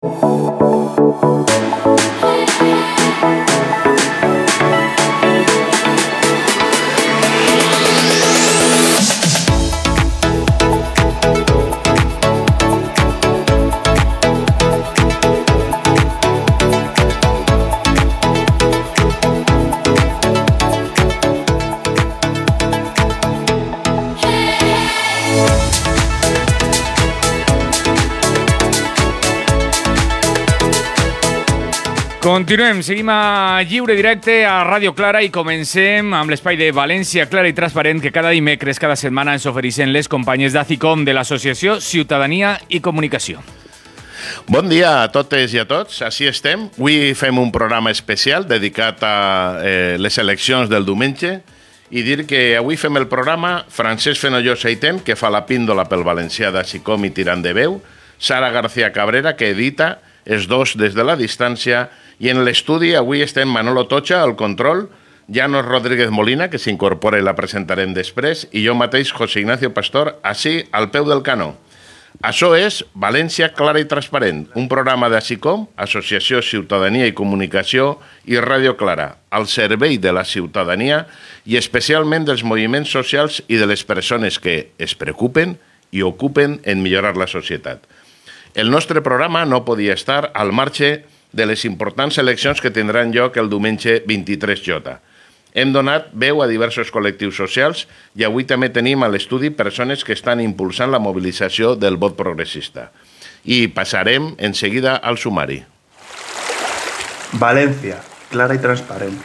Continuem, seguim a Lliure Directe a Ràdio Clara i comencem amb l'espai de València Clara i Transparent que cada dimecres, cada setmana ens ofereixen les companyes d'ACICOM de l'Associació Ciutadania i Comunicació. Bon dia a totes i a tots, així estem. Avui fem un programa especial dedicat a les eleccions del diumenge i dir que avui fem el programa Francesc Fenollosa i Tem, que fa la píndola pel valencià d'ACICOM i Tirant de Veu, Sara García Cabrera, que edita, els dos des de la distància, i en l'estudi avui estem Manolo Tocha, al control, Llanos Rodríguez Molina, que s'incorpora i la presentarem després, i jo mateix, José Ignacio Pastor, així, al peu del canó. Això és València Clara i Transparent, un programa d'ACICOM, Associació Ciutadania i Comunicació i Ràdio Clara, al servei de la ciutadania i especialment dels moviments socials i de les persones que es preocupen i ocupen en millorar la societat. El nostre programa no podia estar al marge de les importants eleccions que tindran lloc el diumenge 23J. Hem donat veu a diversos col·lectius socials i avui també tenim a l'estudi persones que estan impulsant la mobilització del vot progressista. I passarem en seguida al sumari. València, clara i transparent.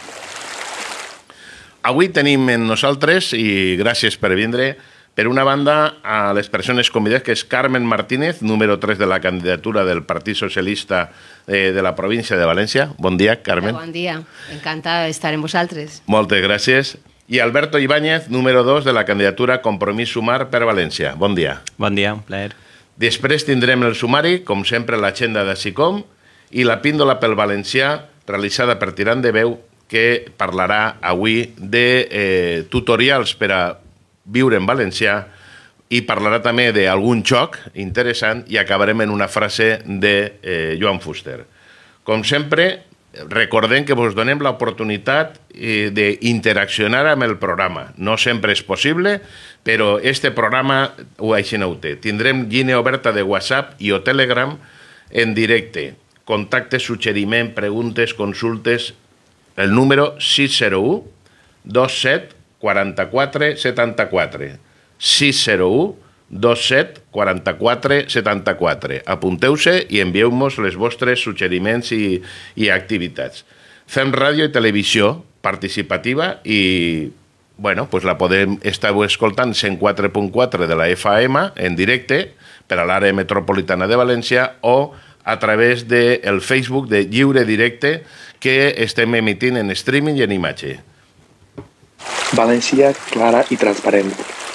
Avui tenim en nosaltres, i gràcies per vindre, per una banda, a les persones convidades, que és Carmen Martínez, número 3 de la candidatura del Partit Socialista de la província de València. Bon dia, Carmen. Bon dia, encantada d'estar amb vosaltres. Moltes gràcies. I Alberto Ibáñez, número 2 de la candidatura Compromís Sumar per València. Bon dia. Bon dia, un plaer. Després tindrem el sumari, com sempre, l'agenda d'ACICOM i la píndola pel valencià, realitzada per Tirant de Veu, que parlarà avui de tutorials per a viure en valencià i parlarà també d'algun joc interessant i acabarem en una frase de Joan Fuster. Com sempre, recordem que vos donem l'oportunitat d'interaccionar amb el programa. No sempre és possible, però este programa així no ho té. Tindrem línia oberta de WhatsApp i o Telegram en directe. Contactes, suggeriment, preguntes, consultes, el número 601 27 44 74. 601 27 44 74. Apunteu-se i envieu-nos les vostres suggeriments i activitats. Fem ràdio i televisió participativa i pues la podem estar escoltant 104.4 de la FM en directe per a l'àrea metropolitana de València o a través del Facebook de Lliure Directe que estem emitint en streaming i en imatge. València clara i transparent.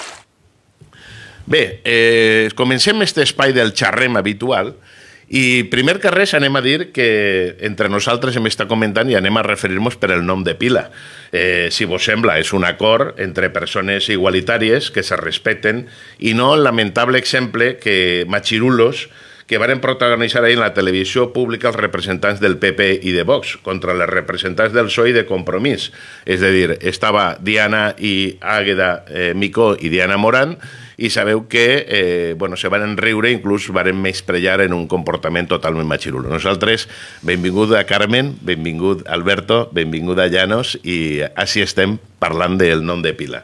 Bé, comencem aquest espai del xarrem habitual i primer que res anem a dir que entre nosaltres hem estat comentant i anem a referir-nos per el nom de pila. Si vos sembla, és un acord entre persones igualitàries que se respecten i no el lamentable exemple que machirulos que varen protagonitzar ahir en la televisió pública els representants del PP i de Vox contra les representants del PSOE i de Compromís. És a dir, estava Diana i Àgueda Micó i Diana Morán i sabeu que se van riure, inclús van menysprear en un comportament totalment machirulo. Nosaltres, benvingut a Carmen, benvingut Alberto, benvingut a Llanos i així estem parlant del nom de pila.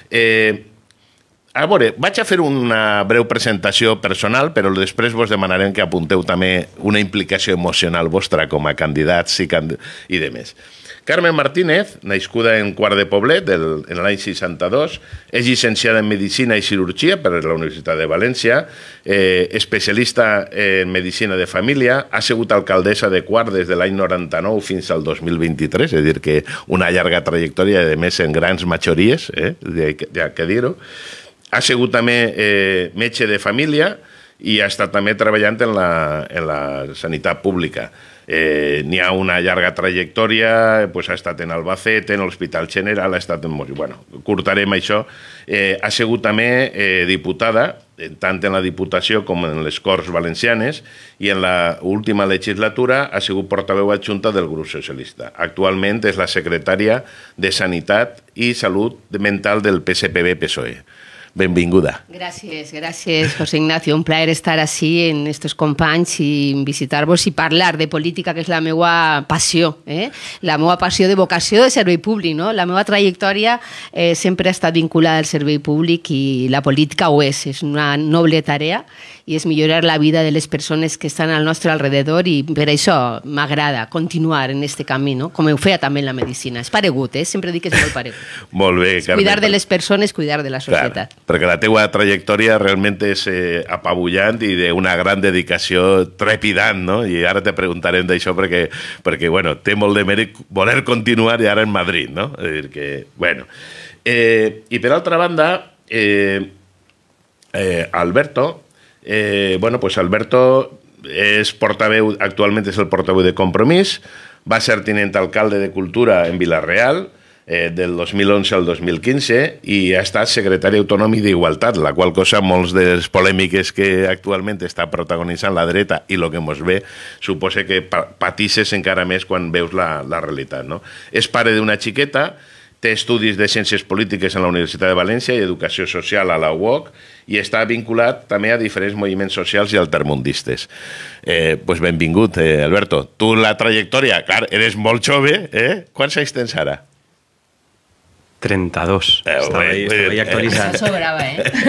A veure, vaig a fer una breu presentació personal, però després vos demanarem que apunteu també una implicació emocional vostra com a candidats i demés. Carmen Martínez, nascuda en Quart de Poblet en l'any 62, és llicenciada en Medicina i Cirurgia per la Universitat de València, especialista en Medicina de Família, ha sigut alcaldessa de Quart des de l'any 99 fins al 2023, és a dir, que una llarga trajectòria, a més, en grans majories, ja que dir-ho. Ha sigut també metge de família i ha estat també treballant en la sanitat pública. N'hi ha una llarga trajectòria, ha estat en Albacete, en l'Hospital General, ha estat en... Bueno, curtarem això. Ha sigut també diputada tant en la Diputació com en les Corts Valencianes, i en la última legislatura ha sigut portaveu adjunta del grup socialista. Actualment és la secretària de Sanitat i Salut Mental del PSPB-PSOE. Benvinguda. Gracias, José Ignacio. Un plaer estar así en estos companys i visitar-vos i parlar de política, que és la meva passió, la meva passió de vocació de servei públic. No? La meva trajectòria sempre ha estat vinculada al servei públic i la política ho és una noble tarea i és millorar la vida de les persones que estan al nostre alrededor i per això m'agrada continuar en este camí, no? Com ho feia també en la medicina. És paregut, sempre dic que és molt paregut. Molt bé, Carme. Cuidar de les persones, cuidar de la societat. Clar, perquè la teua trajectòria realment és apabullant i d'una gran dedicació trepidant, no? I ara te preguntarem d'això perquè bueno, té molt de mèrit voler continuar i ara en Madrid, no? És a dir que, bueno. I per altra banda, Alberto, Alberto és portaveu, actualment és el portaveu de Compromís, va ser tinent alcalde de Cultura en Vila-real del 2011 al 2015 i ha estat secretari autònom d'Igualtat, la qual cosa molts de les polèmiques que actualment està protagonitzant la dreta i el que ens ve suposa que patisses encara més quan veus la realitat. No? És pare d'una xiqueta, té estudis de Ciències Polítiques en la Universitat de València i Educació Social a la UOC i està vinculat també a diferents moviments socials i altermundistes. Pues benvingut, Alberto. Tu la trajectòria, clar, eres molt jove, Quants anys tens ara? 32. Estava ahí actualitzat. Això sobrava,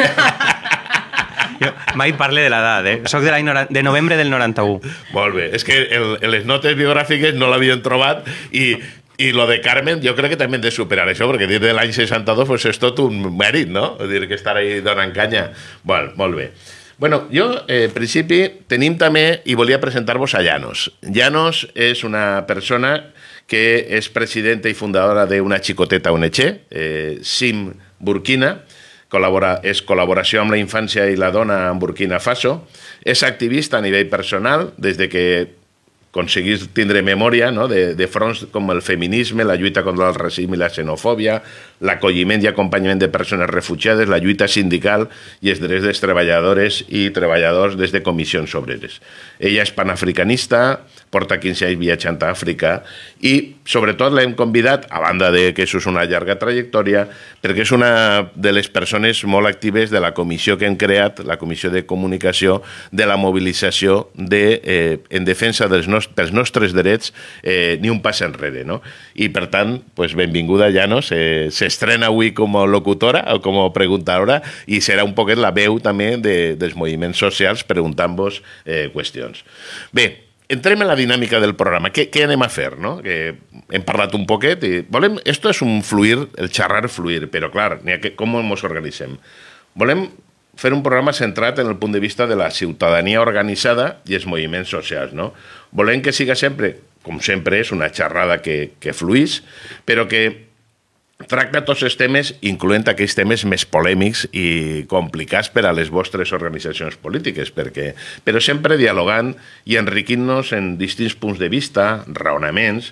Jo mai parle de l'edat, Soc de novembre del 91. Molt bé. És que les notes biogràfiques no l'havien trobat i lo de Carmen jo crec que també hem de superar això, perquè dir de l'any 62 pues, és tot un mèrit, no? És dir, que estar ahí donant canya. Bueno, molt bé. Bueno, jo, en principi, tenim també, i volia presentar-vos a Llanos. Llanos és una persona que és presidenta i fundadora d'una xicoteta ONG, SIM Burkina, és col·laboració amb la infància i la dona en Burkina Faso, és activista a nivell personal, des de que aconseguís tindre memòria, no? de fronts com el feminisme, la lluita contra el racisme i la xenofòbia, l'acolliment i acompanyament de persones refugiades, la lluita sindical i els drets dels treballadores i treballadors des de comissions obreres. Ella és panafricanista, porta 15 anys viatjant a Àfrica i, sobretot, l'hem convidat, a banda de que això és una llarga trajectòria, perquè és una de les persones molt actives de la comissió que hem creat, la Comissió de Comunicació, de la mobilització en defensa dels nostres drets, ni un pas enrere. No? I, per tant, benvinguda, Llanos. S'estrena avui com a locutora o com a preguntadora i serà un poquet la veu també dels moviments socials preguntant-vos qüestions. Bé, entrem en la dinàmica del programa. Què anem a fer? No? Que hem parlat un poquet i volem... Esto és un fluir, el xerrar fluir, però clar, com ens organitzem? Volem fer un programa centrat en el punt de vista de la ciutadania organitzada i els moviments socials. No? Volem que siga sempre, com sempre és, una xerrada que fluís, però que tracta tots els temes, incloent aquells temes més polèmics i complicats per a les vostres organitzacions polítiques, però sempre dialogant i enriquint-nos en distints punts de vista, raonaments,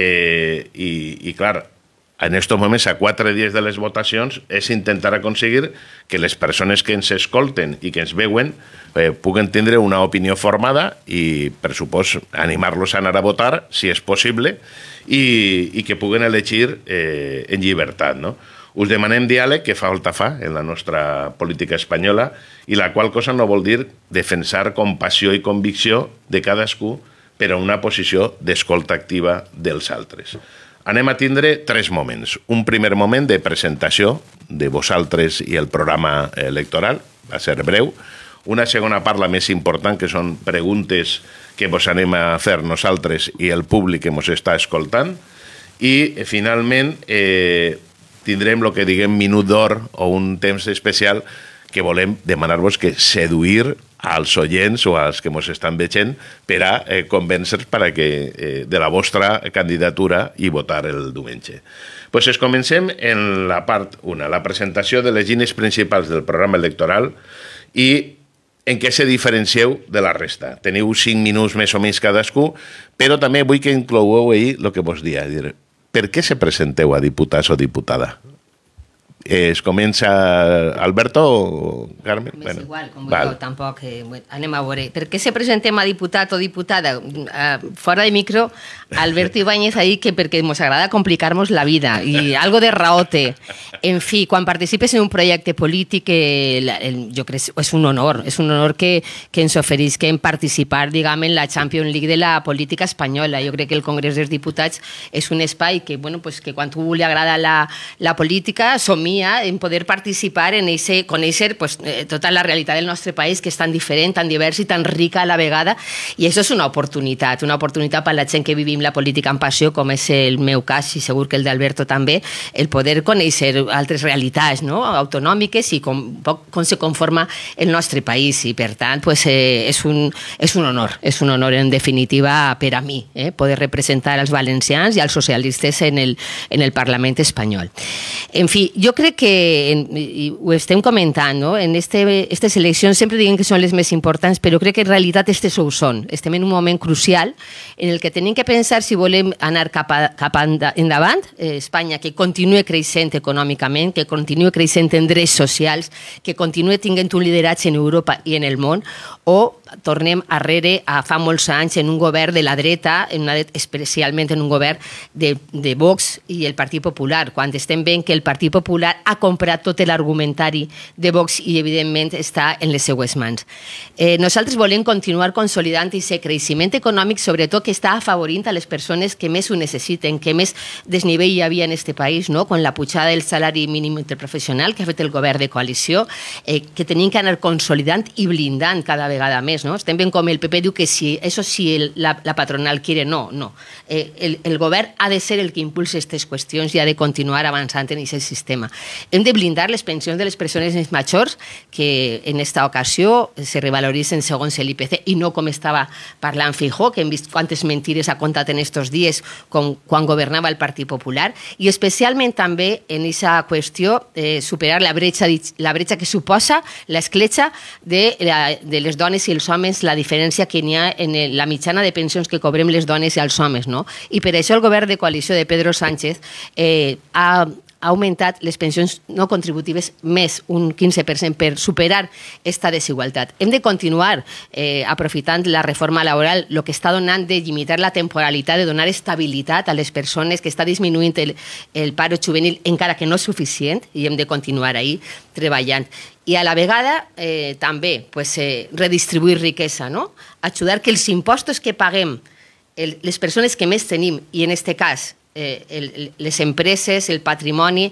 i clar, en aquests moments, a 4 dies de les votacions, és intentar aconseguir que les persones que ens escolten i que ens veuen puguen tindre una opinió formada i, per supost, animar-los a anar a votar, si és possible, i que puguen elegir en llibertat. No? Us demanem diàleg, que falta fa en la nostra política espanyola, i la qual cosa no vol dir defensar compassió i convicció de cadascú per a una posició d'escolta activa dels altres. Anem a tindre 3 moments. Un primer moment de presentació de vosaltres i el programa electoral, va ser breu. Una segona part, la més important, que són preguntes que vos anem a fer nosaltres i el públic que ens està escoltant. I, finalment, tindrem el que diguem minut d'or o un temps especial que volem demanar-vos que seduir als oients o als que ens estan veient per a convèncer de la vostra candidatura i votar el diumenge. Doncs comencem en la part 1, la presentació de les línies principals del programa electoral i en què se diferencieu de la resta. Teniu 5 minuts més o menys cadascú, però també vull que incloueu ahir el que vos dia. Per què se presenteu a diputats o diputada? Es comença Alberto o Carmen? M'és igual, com jo, tampoc. Anem a veure. Per què se presentem a diputat o diputada? Fora de micro, Alberto Ibáñez ha dit que perquè ens agrada complicar-nos la vida i algo de raó té. En fi, quan participes en un projecte polític, jo crec que és un honor que ens oferisquen participar, diguem, en la Champions League de la política espanyola. Jo crec que el Congrés dels Diputats és un espai que, bueno, pues, que quan tu li agrada la política, somia en poder participar en ese, conèixer pues, tota la realitat del nostre país, que és tan diferent, tan divers i tan rica a la vegada, i això és una oportunitat per la gent que vivim la política amb passió, com és el meu cas, i segur que el d'Alberto també, el poder conèixer altres realitats, no?, autonòmiques i com se conforma el nostre país, i per tant pues, és un honor en definitiva per a mi, poder representar els valencians i els socialistes en el Parlament espanyol. En fi, jo crec que ho estem comentant, no? En aquestes eleccions sempre diguem que són les més importants, però crec que en realitat aquestes ho són. Estem en un moment crucial en el que tenim que pensar si volem anar cap endavant, Espanya que continue creixent econòmicament, que continue creixent en drets socials, que continue tinguent un lideratge en Europa i en el món, o tornem arrere a fa molts anys en un govern de la dreta, especialment en un govern de Vox i el Partit Popular, quan estem veient que el Partit Popular ha comprat tot l'argumentari de Vox i evidentment està en les seues mans. Nosaltres volem continuar consolidant aquest creixement econòmic, sobretot que està afavorint a les persones que més ho necessiten, que més desnivell hi havia en aquest país, no? Con la pujada del salari mínim interprofessional que ha fet el govern de coalició, que tenim que anar consolidant i blindant cada vegada més. ¿no? Estem veient com el PP diu que si, eso si la patronal quiere, no. El govern ha de ser el que impulsa aquestes qüestions i ha de continuar avançant en aquest sistema. Hem de blindar les pensions de les persones més majors, que en esta ocasió se revaloritzen segons l'IPC i no com estava parlant Feijóo, que hem vist quantes mentires ha contat en estos dies quan governava el Partit Popular, i especialment també en aquesta qüestió superar la bretxa que suposa l'escletxa de les dones i els homes, la diferència que n'hi ha en la mitjana de pensions que cobrem les dones i els homes. No? I per això el govern de coalició de Pedro Sánchez ha augmentat les pensions no contributives més un 15% per superar aquesta desigualtat. Hem de continuar aprofitant la reforma laboral, el que està donant de limitar la temporalitat, de donar estabilitat a les persones, que està disminuint el paro juvenil, encara que no és suficient, i hem de continuar ahí treballant. I a la vegada també redistribuir riquesa, no? Ajudar que els impostos que paguem les persones que més tenim, i en aquest cas les empreses, el patrimoni,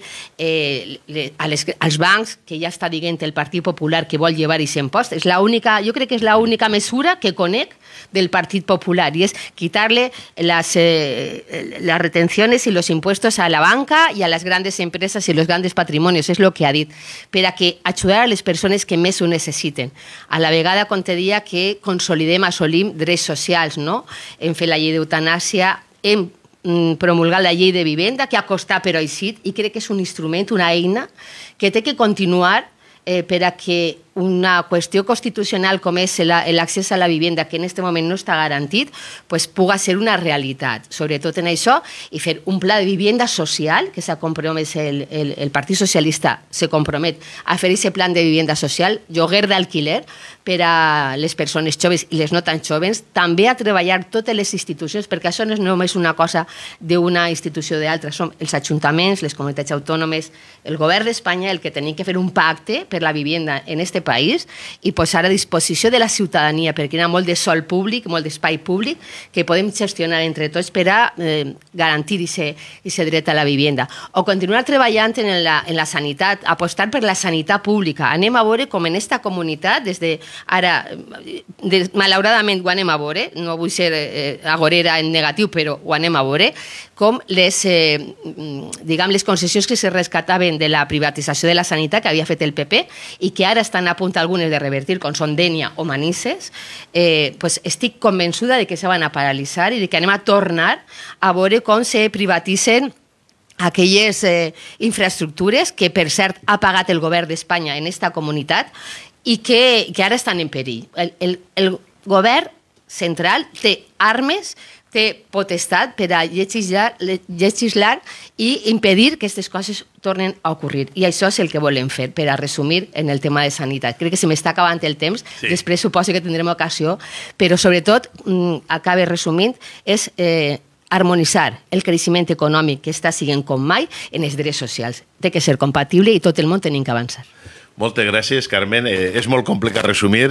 als bancs, que ja està dient el Partit Popular que vol llevar aquest impost. Jo crec que és l'única mesura que conec del Partit Popular, i és quitarle las retenciones y los impuestos a la banca y a las grandes empresas y los grandes patrimonios, és el que ha dit, per a que ajudar a les persones que més ho necessiten. A la vegada, com te dia, que consolidem, assolim drets socials, no? Hem fet la llei d'eutanàsia, hem promulgar la llei de vivenda, que ha costat però ha eixit, i crec que és un instrument, una eina, que té que continuar per a que una qüestió constitucional com és l'accés a la vivenda, que en aquest moment no està garantit, puga ser una realitat. Sobretot en això, i fer un pla de vivenda social, que s'ha compromès el Partit Socialista, se compromet a fer aquest plan de vivenda social, lloguer d'alquiler per a les persones joves i les no tan joves, també a treballar totes les institucions, perquè això no és només una cosa d'una institució o d'altra, són els ajuntaments, les comunitats autònomes, el govern d'Espanya, el que tenim que fer un pacte per la vivenda en aquest país i posar a disposició de la ciutadania, perquè hi ha molt de sòl públic, molt d'espai públic que podem gestionar entre tots per a garantir aquest dret a la vivenda. O continuar treballant en la sanitat, apostar per la sanitat pública. Anem a veure com en aquesta comunitat, des de ara, malauradament ho anem a veure, no vull ser agorera en negatiu, però ho anem a veure, com les concessions que se rescataven de la privatització de la sanitat que havia fet el PP i que ara estan a punt algunes de revertir, com són Dénia o Manises, estic convençuda de que se van a paralitzar i de que anem a tornar a veure com se privatitzen aquelles infraestructures que, per cert, ha pagat el govern d'Espanya en aquesta comunitat i que ara estan en perill. El govern central té armes, té potestat per a legislar i impedir que aquestes coses tornen a ocórrer. I això és el que volem fer, per a resumir en el tema de sanitat. Crec que se m'està acabant el temps, després suposo que tindrem ocasió, però sobretot, acabe resumint, és harmonitzar el creixement econòmic que està sent com mai en els drets socials. Té que ser compatible i tot el món tenim que avançar. Moltes gràcies, Carmen. És molt complicat resumir.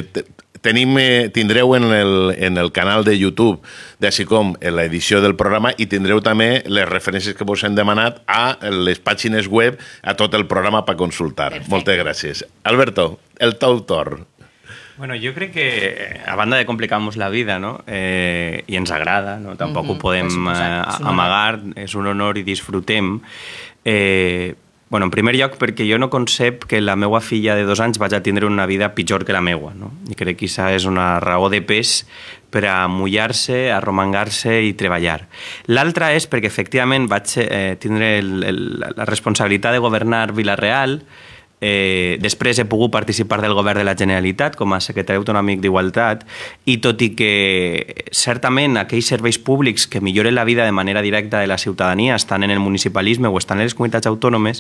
Tindreu en el canal de YouTube d'Assicom l'edició del programa i tindreu també les referències que vos hem demanat a les pàgines web, a tot el programa per consultar. Perfecte. Moltes gràcies. Alberto, el teu torn. Bueno, jo crec que, a banda de complicar-nos la vida, no? I ens agrada, no? Tampoc ho podem amagar, és un honor i disfrutem. Bueno, en primer lloc, perquè jo no concep que la meva filla de 2 anys vagi a tindre una vida pitjor que la meva, no? I crec que això és una raó de pes per a mullar-se, arromangar-se i treballar. L'altra és perquè, efectivament, vaig tindre la responsabilitat de governar Vila-real. Després he pogut participar del govern de la Generalitat com a secretari autonòmic d'Igualtat i tot i que certament aquells serveis públics que milloren la vida de manera directa de la ciutadania estan en el municipalisme o estan en les comunitats autònomes,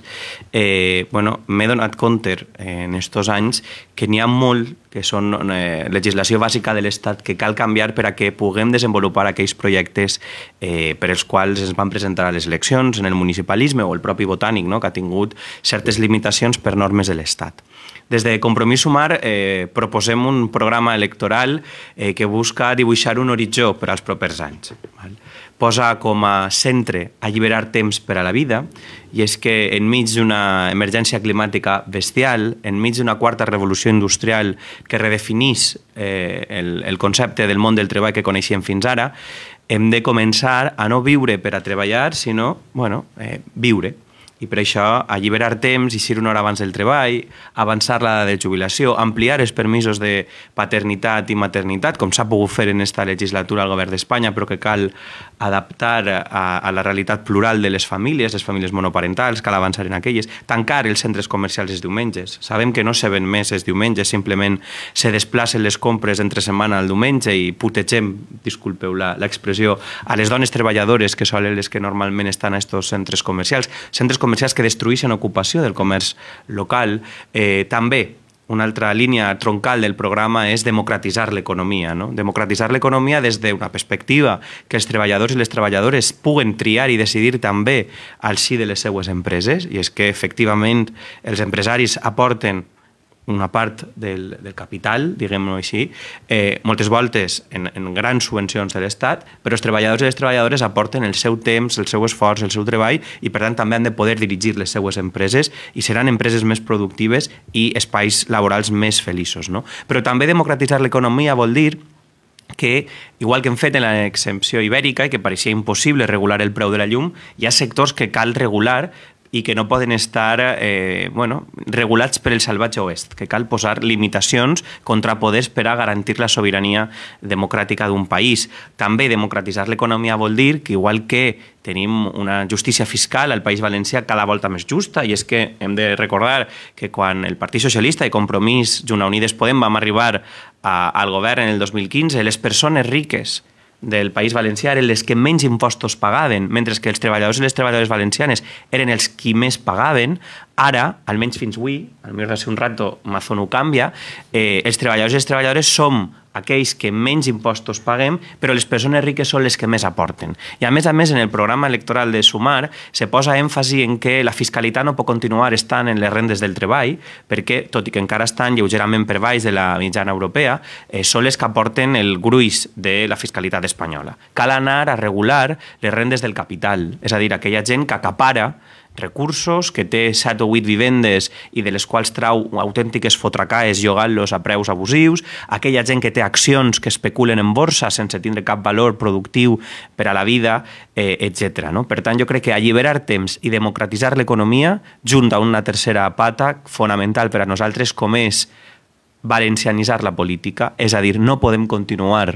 m'he donat compte en aquests anys que n'hi ha molt que són legislació bàsica de l'Estat que cal canviar per a que puguem desenvolupar aquells projectes per als quals es van presentar a les eleccions en el municipalisme o el propi Botànic, no? Que ha tingut certes limitacions per normes de l'Estat. Des de Compromís Sumar proposem un programa electoral que busca dibuixar un horitzó per als propers anys. Posa com a centre alliberar temps per a la vida i és que enmig d'una emergència climàtica bestial, enmig d'una quarta revolució industrial que redefinís el concepte del món del treball que coneixíem fins ara, hem de començar a no viure per a treballar, sinó viure. I per això alliberar temps, eixir una hora abans del treball, avançar l'edat de jubilació, ampliar els permisos de paternitat i maternitat, com s'ha pogut fer en aquesta legislatura al govern d'Espanya, però que cal adaptar a la realitat plural de les famílies monoparentals, cal avançar en aquelles, tancar els centres comercials els diumenges. Sabem que no se ven més els diumenges, simplement se desplacen les compres entre setmana al diumenge i putegem, disculpeu l'expressió, a les dones treballadores que són les que normalment estan a aquests centres comercials que destrueixen ocupació del comerç local. També una altra línia troncal del programa és democratitzar l'economia. Democratitzar l'economia des d'una perspectiva que els treballadors i les treballadores puguen triar i decidir també al si de les seues empreses, i és que efectivament els empresaris aporten una part del capital, diguem-ho així, moltes voltes en grans subvencions de l'Estat, però els treballadors i les treballadores aporten el seu temps, el seu esforç, el seu treball i per tant també han de poder dirigir les seues empreses i seran empreses més productives i espais laborals més feliços. Però també democratitzar l'economia vol dir que, igual que hem fet en l'exempció ibèrica i que pareixia impossible regular el preu de la llum, hi ha sectors que cal regular i que no poden estar regulats per el salvatge oest, que cal posar limitacions, contrapoders per a garantir la sobirania democràtica d'un país. També democratitzar l'economia vol dir que, igual que tenim una justícia fiscal al País Valencià cada volta més justa, i és que hem de recordar que quan el Partit Socialista i Compromís, Junts Unides Podem, vam arribar al govern en el 2015, les persones riques del País Valencià eren les que menys impostos pagaven, mentre que els treballadors i les treballadores valencianes eren els qui més pagaven. Ara, almenys fins avui, potser de ser un rato Mazón ho canvia, els treballadors i les treballadores som aquells que menys impostos paguem, però les persones riques són les que més aporten. I a més, en el programa electoral de Sumar se posa èmfasi en que la fiscalitat no pot continuar estant en les rendes del treball, perquè, tot i que encara estan lleugerament per baix de la mitjana europea, són les que aporten el gruix de la fiscalitat espanyola. Cal anar a regular les rendes del capital, és a dir, aquella gent que acapara recursos, que té 7 o 8 vivendes i de les quals trau autèntiques fotracaes llogant-los a preus abusius, aquella gent que té accions que especulen en borsa sense tindre cap valor productiu per a la vida, etc. Per tant, jo crec que alliberar temps i democratitzar l'economia, junt a una tercera pata fonamental per a nosaltres, com és valencianitzar la política, és a dir, no podem continuar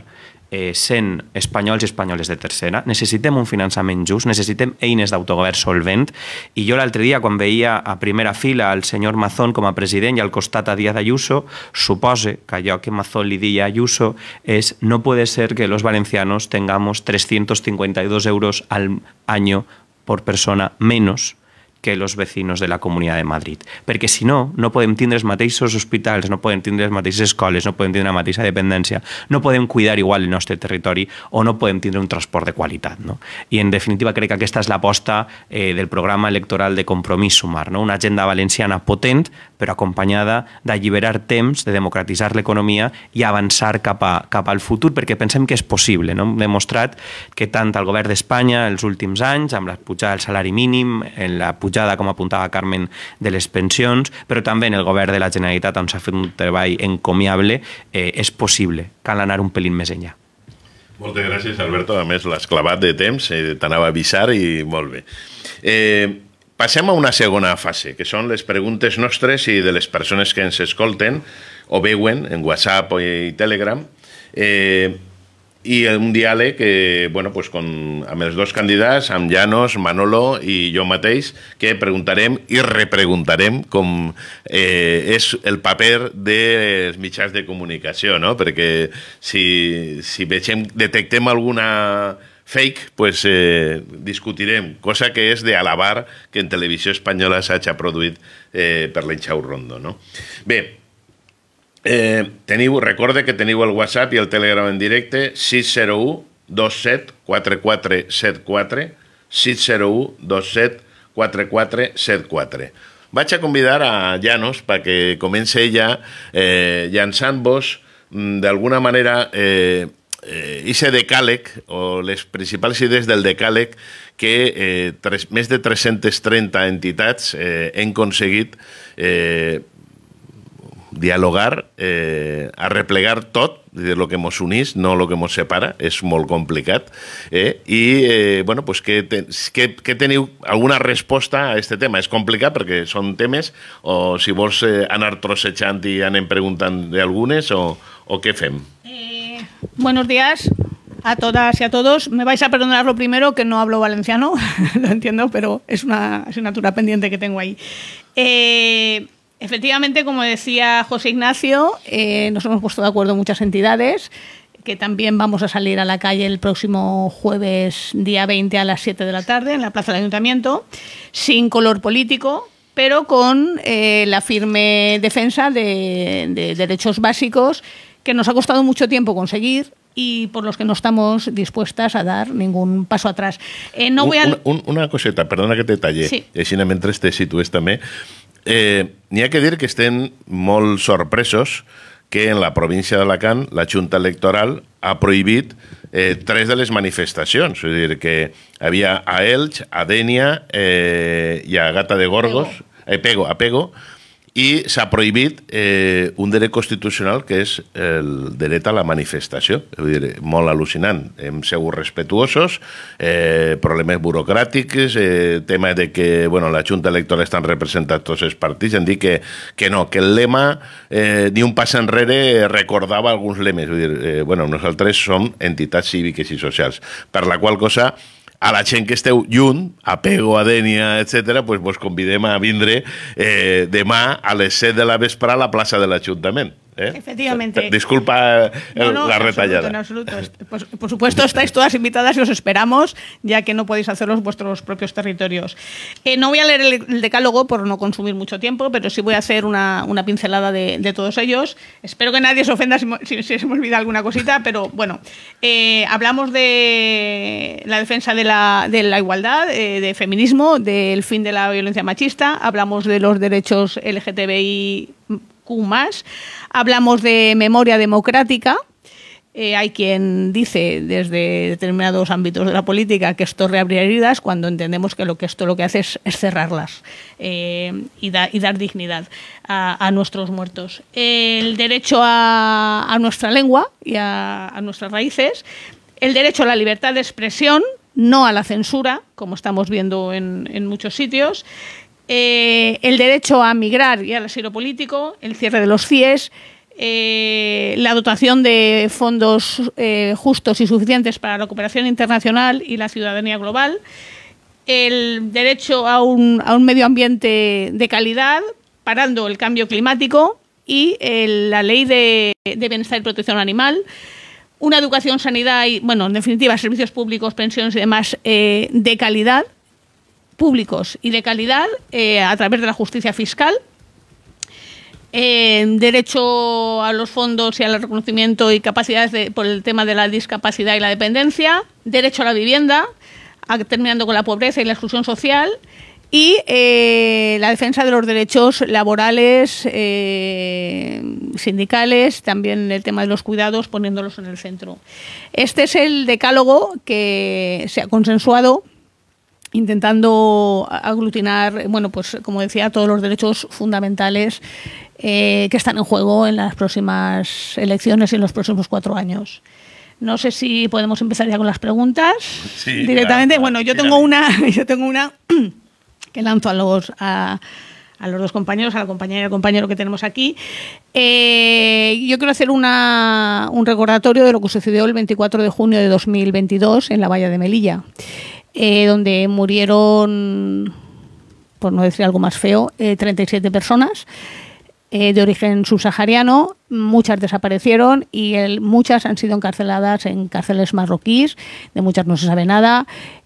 sent espanyols i espanyoles de tercera, necessitem un finançament just, necessitem eines d'autogovern solvent, i jo l'altre dia, quan veia a primera fila el senyor Mazón com a president i al costat a Díaz Ayuso, supose que allò que Mazón li deia a Ayuso és no puede ser que los valencianos tengamos 352 euros al año por persona menos que los vecinos de la Comunitat de Madrid. Perquè si no, no podem tindre els mateixos hospitals, no podem tindre les mateixes escoles, no podem tindre la mateixa dependència, no podem cuidar igual el nostre territori o no podem tindre un transport de qualitat. No? I en definitiva crec que aquesta és l'aposta del programa electoral de Compromís Sumar, no? Una agenda valenciana potent però acompanyada d'alliberar temps, de democratitzar l'economia i avançar cap al futur, perquè pensem que és possible. No? Hem demostrat que tant el govern d'Espanya els últims anys, amb la pujada del salari mínim, en la pujada, com apuntava Carmen, de les pensions, però també en el govern de la Generalitat, on s'ha fet un treball encomiable, és possible. Cal anar un pelín més enllà. Moltes gràcies, Alberto. A més, l'has clavat de temps, t'anava a avisar i molt bé. Passem a una segona fase, que són les preguntes nostres i de les persones que ens escolten o veuen en WhatsApp i Telegram, i un diàleg amb els dos candidats, amb Llanos, Manolo i jo mateix, que preguntarem i repreguntarem com és el paper dels mitjans de comunicació, no? Perquè si detectem alguna fake, pues discutirem, cosa que és d'alabar que en televisió espanyola s'hagi produït per l'Enxau Rondo, no? Bé, recorde que teniu el WhatsApp i el Telegram en directe, 601 27 4474, 601 27 4474. Vaig a convidar a Llanos perquè comenci ella llançant-vos d'alguna manera ese decàleg o les principals idees del decàleg que més de 330 entitats han aconseguit dialogar, arreplegar tot, el que ens unís, no el que ens separa, és molt complicat, i que teniu alguna resposta a aquest tema. És complicat perquè són temes, o si vols anar trossejant i anem preguntant d'algunes, o què fem? Buenos días a todas y a todos. Me vais a perdonar lo primero, que no hablo valenciano, lo entiendo, pero es una asignatura pendiente que tengo ahí. Efectivamente, como decía José Ignacio, nos hemos puesto de acuerdo muchas entidades, que también vamos a salir a la calle el próximo jueves, día 20, a las 7 de la tarde, en la Plaza del Ayuntamiento, sin color político, pero con la firme defensa de derechos básicos que nos ha costado mucho tiempo conseguir y por los que no estamos dispuestas a dar ningún paso atrás. Una coseta, perdona que te talle, sí. I així mentre te situes també. N'hi ha que dir que estem molt sorpresos que en la província d'Alacant la Junta Electoral ha prohibit 3 de les manifestacions. És a dir, que havia a Elx, a Dénia i a Gata de Gorgos, a Pego, i s'ha prohibit un dret constitucional que és el dret a la manifestació. És a dir, molt al·lucinant. Hem sigut respetuosos, problemes burocràtics, tema de que la Junta Electoral estan representats tots els partits, hem dit que no, que el lema ni un pas enrere recordava alguns lemes. És a dir, nosaltres som entitats cíviques i socials, per la qual cosa a la gent que esteu lluny, a Pego, a Dénia, etc., pues vos convidem a vindre demà a les 7 de la vespre a la plaça de l'Ajuntament. Efectivamente. Disculpa la retallada. En absoluto. Pues, por supuesto, estáis todas invitadas y os esperamos, ya que no podéis hacerlo en vuestros propios territorios. No voy a leer el decálogo por no consumir mucho tiempo, pero sí voy a hacer una pincelada de todos ellos. Espero que nadie se ofenda si se me olvida alguna cosita, pero bueno, hablamos de la defensa de la igualdad, de feminismo, del fin de la violencia machista, hablamos de los derechos LGTBI+, hablamos de memoria democrática. Hay quien dice desde determinados ámbitos de la política que esto reabrirá heridas, cuando entendemos que esto lo que hace es cerrarlas y dar dignidad a nuestros muertos. El derecho a nuestra lengua y a nuestras raíces, el derecho a la libertad de expresión, no a la censura, como estamos viendo en muchos sitios, el derecho a migrar y al asilo político, el cierre de los CIES, la dotación de fondos justos y suficientes para la cooperación internacional y la ciudadanía global, el derecho a un medio ambiente de calidad, parando el cambio climático y la ley de bienestar y protección animal, una educación, sanidad y, bueno, en definitiva, servicios públicos, pensiones y demás de calidad, públicos y de calidad a través de la justicia fiscal, derecho a los fondos y al reconocimiento y capacidades por el tema de la discapacidad y la dependencia, derecho a la vivienda, terminando con la pobreza y la exclusión social, y la defensa de los derechos laborales, sindicales, también el tema de los cuidados, poniéndolos en el centro. Este es el decálogo que se ha consensuado, intentando aglutinar, bueno, pues como decía, todos los derechos fundamentales que están en juego en las próximas elecciones y en los próximos 4 años. No sé si podemos empezar ya con las preguntas directamente. Claro, bueno, yo tengo una que lanzo a los dos compañeros, a la compañera y al compañero que tenemos aquí. Yo quiero hacer un recordatorio de lo que sucedió el 24 de junio de 2022 en la valla de Melilla, donde murieron, por no decir algo más feo, 37 personas de origen subsahariano. Muchas desaparecieron y muchas han sido encarceladas en cárceles marroquíes, de muchas no se sabe nada.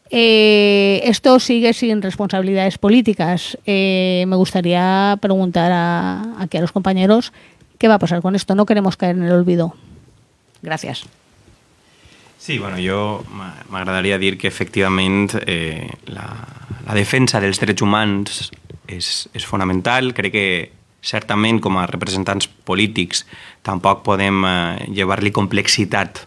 Esto sigue sin responsabilidades políticas. Me gustaría preguntar aquí a los compañeros qué va a pasar con esto. No queremos caer en el olvido. Gracias. Sí, bueno, jo m'agradaria dir que efectivament la defensa dels drets humans és fonamental. Crec que certament com a representants polítics tampoc podem llevar-li complexitat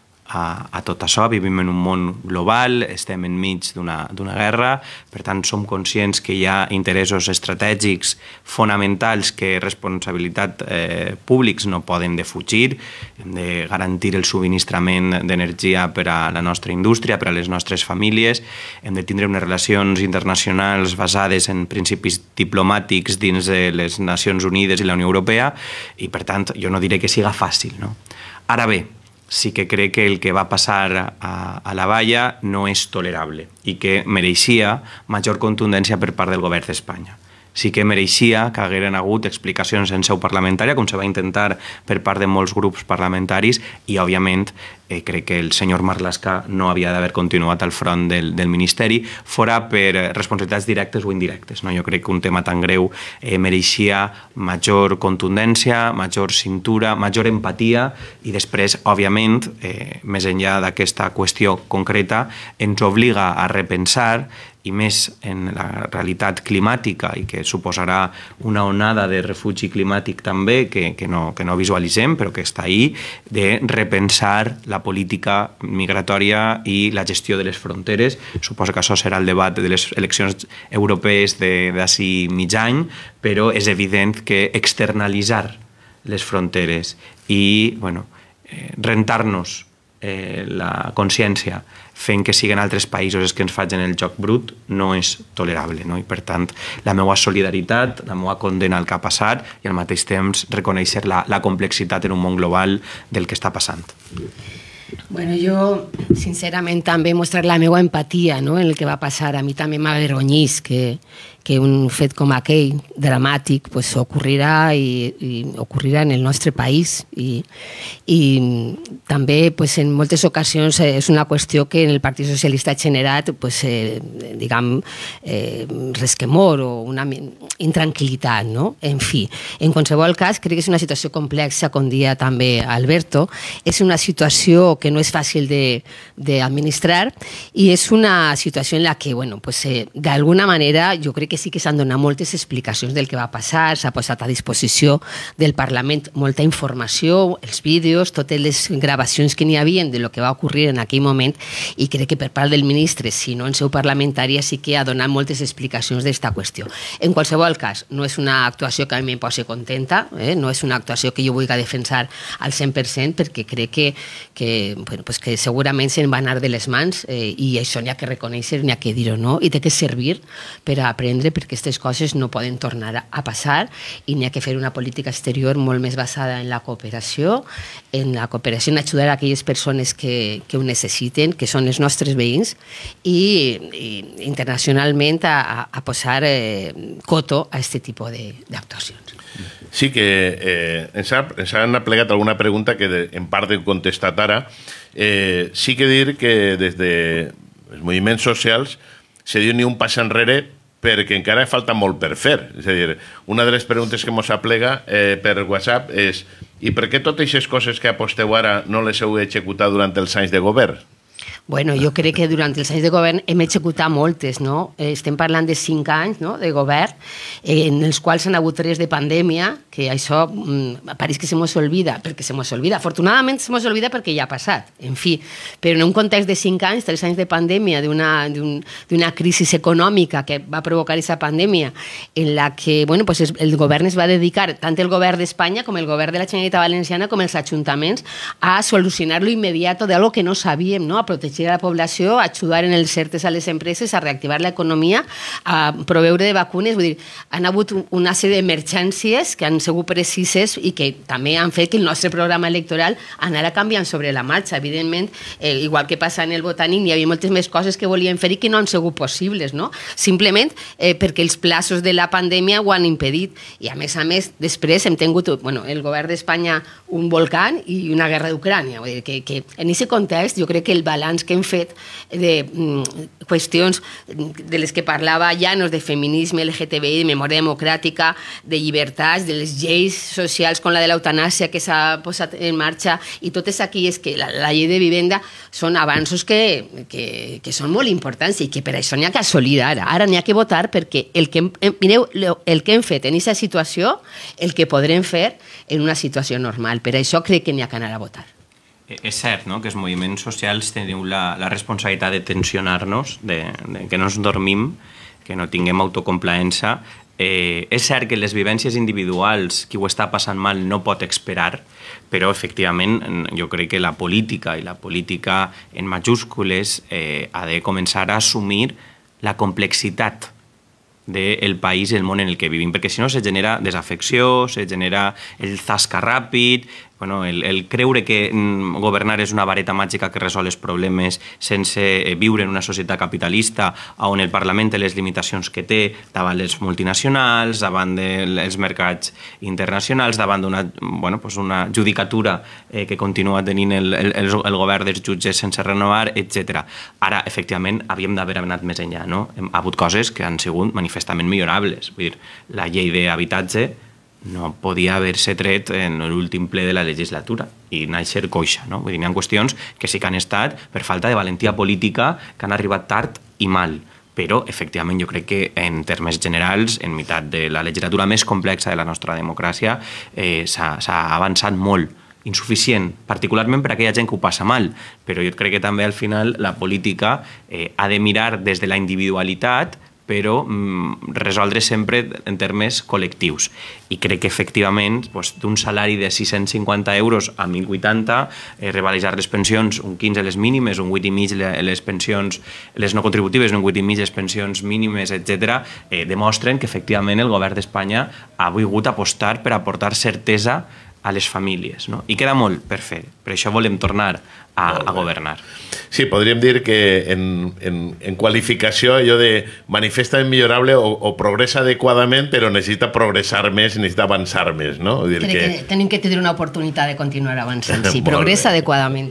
a tot això. Vivim en un món global, estem enmig d'una guerra, per tant som conscients que hi ha interessos estratègics fonamentals que responsabilitat públics no poden defugir. Hem de garantir el subministrament d'energia per a la nostra indústria, per a les nostres famílies, hem de tindre unes relacions internacionals basades en principis diplomàtics dins de les Nacions Unides i la Unió Europea i per tant jo no diré que siga fàcil, no? Ara bé, sí que crec que el que va passar a la valla no és tolerable i que mereixia major contundència per part del govern d'Espanya. Sí que mereixia que hagueren hagut explicacions en seu parlamentària, com se va intentar per part de molts grups parlamentaris, i, òbviament, crec que el senyor Marlaska no havia d'haver continuat al front del Ministeri, fora per responsabilitats directes o indirectes. Jo crec que un tema tan greu mereixia major contundència, major cintura, major empatia, i després, òbviament, més enllà d'aquesta qüestió concreta, ens obliga a repensar, i més en la realitat climàtica i que suposarà una onada de refugi climàtic també que no visualitzem però que està ahí, de repensar la política migratòria i la gestió de les fronteres. Suposo que això serà el debat de les eleccions europees d'ací mig any, però és evident que externalitzar les fronteres i rentar-nos la consciència fent que siguin altres països els que ens facin el joc brut no és tolerable, no? I per tant la meva solidaritat, la meva condena al que ha passat i al mateix temps reconèixer la complexitat en un món global del que està passant. Bueno, jo sincerament també mostrar la meva empatia, no?, en el que va passar. A mi també m'avergonyís que un fet com aquell, dramàtic, pues, ocorrirà en el nostre país. I també pues, en moltes ocasions és una qüestió que en el Partit Socialista ha generat pues, diguem, resquemor o una intranquil·litat, no? En fi, en qualsevol cas, crec que és una situació complexa, com dia també Alberto. És una situació que no és fàcil d'administrar i és una situació en la que, bueno, pues, d'alguna manera, jo crec que sí que s'han donat moltes explicacions del que va passar, s'ha posat a disposició del Parlament molta informació, els vídeos, totes les gravacions que n'hi havia de lo que va ocorrir en aquell moment, i crec que per part del ministre, si no en seu parlamentària, sí que ha donat moltes explicacions d'esta qüestió. En qualsevol cas, no és una actuació que a mi em posi contenta, no és una actuació que jo vulgui defensar al 100%, perquè crec que segurament se'n va anar de les mans i això n'hi ha que reconèixer, n'hi ha que dir-ho, no? I té que servir per a aprendre perquè aquestes coses no poden tornar a passar i n'hi ha que fer una política exterior molt més basada en la cooperació, en ajudar a aquelles persones que ho necessiten, que són els nostres veïns, i internacionalment a posar coto a aquest tipus d'actuacions. Sí que ens han aplegat alguna pregunta que en part he contestat ara. Sí que dir que des dels moviments socials se diu ni un pas enrere perquè encara falta molt per fer. És a dir, una de les preguntes que ens aplega per WhatsApp és i per què totes aquestes coses que aposteu ara no les heu executat durant els anys de govern? Bueno, jo crec que durant els anys de govern hem executat moltes, no? Estem parlant de 5 anys, no?, de govern, en els quals han hagut 3 de pandèmia, que això pareix que se mos olvida, perquè se mos olvida. Afortunadament se mos olvida perquè ja ha passat, en fi. Però en un context de 5 anys, 3 anys de pandèmia, d'una crisi econòmica que va provocar aquesta pandèmia, en la que, bueno, pues el govern es va dedicar, tant el govern d'Espanya com el govern de la Generalitat Valenciana com els ajuntaments, a solucionar-lo immediato d'algo que no sabíem, no?, a protegir a la població, a ajudar en els certes a les empreses, a reactivar l'economia, a proveure de vacunes. Vull dir, han hagut una sèrie d'emergències que han sigut precises i que també han fet que el nostre programa electoral anara canviant sobre la marxa. Evidentment, igual que passa en el Botànic, hi havia moltes més coses que volien fer i que no han sigut possibles, no? Simplement perquè els plaços de la pandèmia ho han impedit. I a més, després hem tingut, bueno, el govern d'Espanya un volcà i una guerra d'Ucrània. Vull dir que en aquest context jo crec que el balanç que hem fet de qüestions de les que parlava Llanos, de feminisme, LGTBI, de memòria democràtica, de llibertats, de les lleis socials com la de l'eutanàsia que s'ha posat en marxa i totes aquelles que la llei de vivenda són avanços que són molt importants i que per això n'hi ha que assolir ara. Ara n'hi ha que votar perquè mireu el que hem fet en aquesta situació, el que podrem fer en una situació normal. Per això crec que n'hi ha que anar a votar. És cert, no?, que els moviments socials teniu la responsabilitat de tensionar-nos, de que no ens dormim, que no tinguem autocomplaença. És cert que les vivències individuals, qui ho està passant mal, no pot esperar, però, efectivament, jo crec que la política, i la política en majúscules, ha de començar a assumir la complexitat del país i el món en el que vivim, perquè si no se genera desafecció, se genera el zasca ràpid, bueno, el creure que governar és una vareta màgica que resol els problemes sense viure en una societat capitalista on el Parlament té les limitacions que té davant les multinacionals, davant dels mercats internacionals, davant d'una judicatura que continua tenint el govern dels jutges sense renovar, etc. Ara, efectivament, havíem d'haver anat més enllà, no? Ha hagut coses que han sigut manifestament millorables. Vull dir, la llei d'habitatge no podia haver-se tret en l'últim ple de la legislatura i néixer coixa, no? Vull dir, hi ha qüestions que sí que han estat per falta de valentia política, que han arribat tard i mal. Però, efectivament, jo crec que en termes generals, en meitat de la legislatura més complexa de la nostra democràcia, s'ha avançat molt. Insuficient, particularment per a aquella gent que ho passa mal, però jo crec que també al final la política ha de mirar des de la individualitat però resoldre sempre en termes col·lectius. I crec que, efectivament, d'un salari de 650 euros a 1.080, revalitzar les pensions, un 15 les mínimes, un 8,5 les pensions, les no contributives, un 8,5 les pensions mínimes, etc., demostren que, efectivament, el govern d'Espanya ha volgut apostar per aportar certesa a les famílies, no? I queda molt per fer. Per això volem tornar a governar. Sí, podríem dir que en qualificació allò de manifestament millorable o progressa adequadament, però necessita progressar més, necessita avançar més, no? Crec que tenim que tenir una oportunitat de continuar avançant. Sí, progressa adequadament.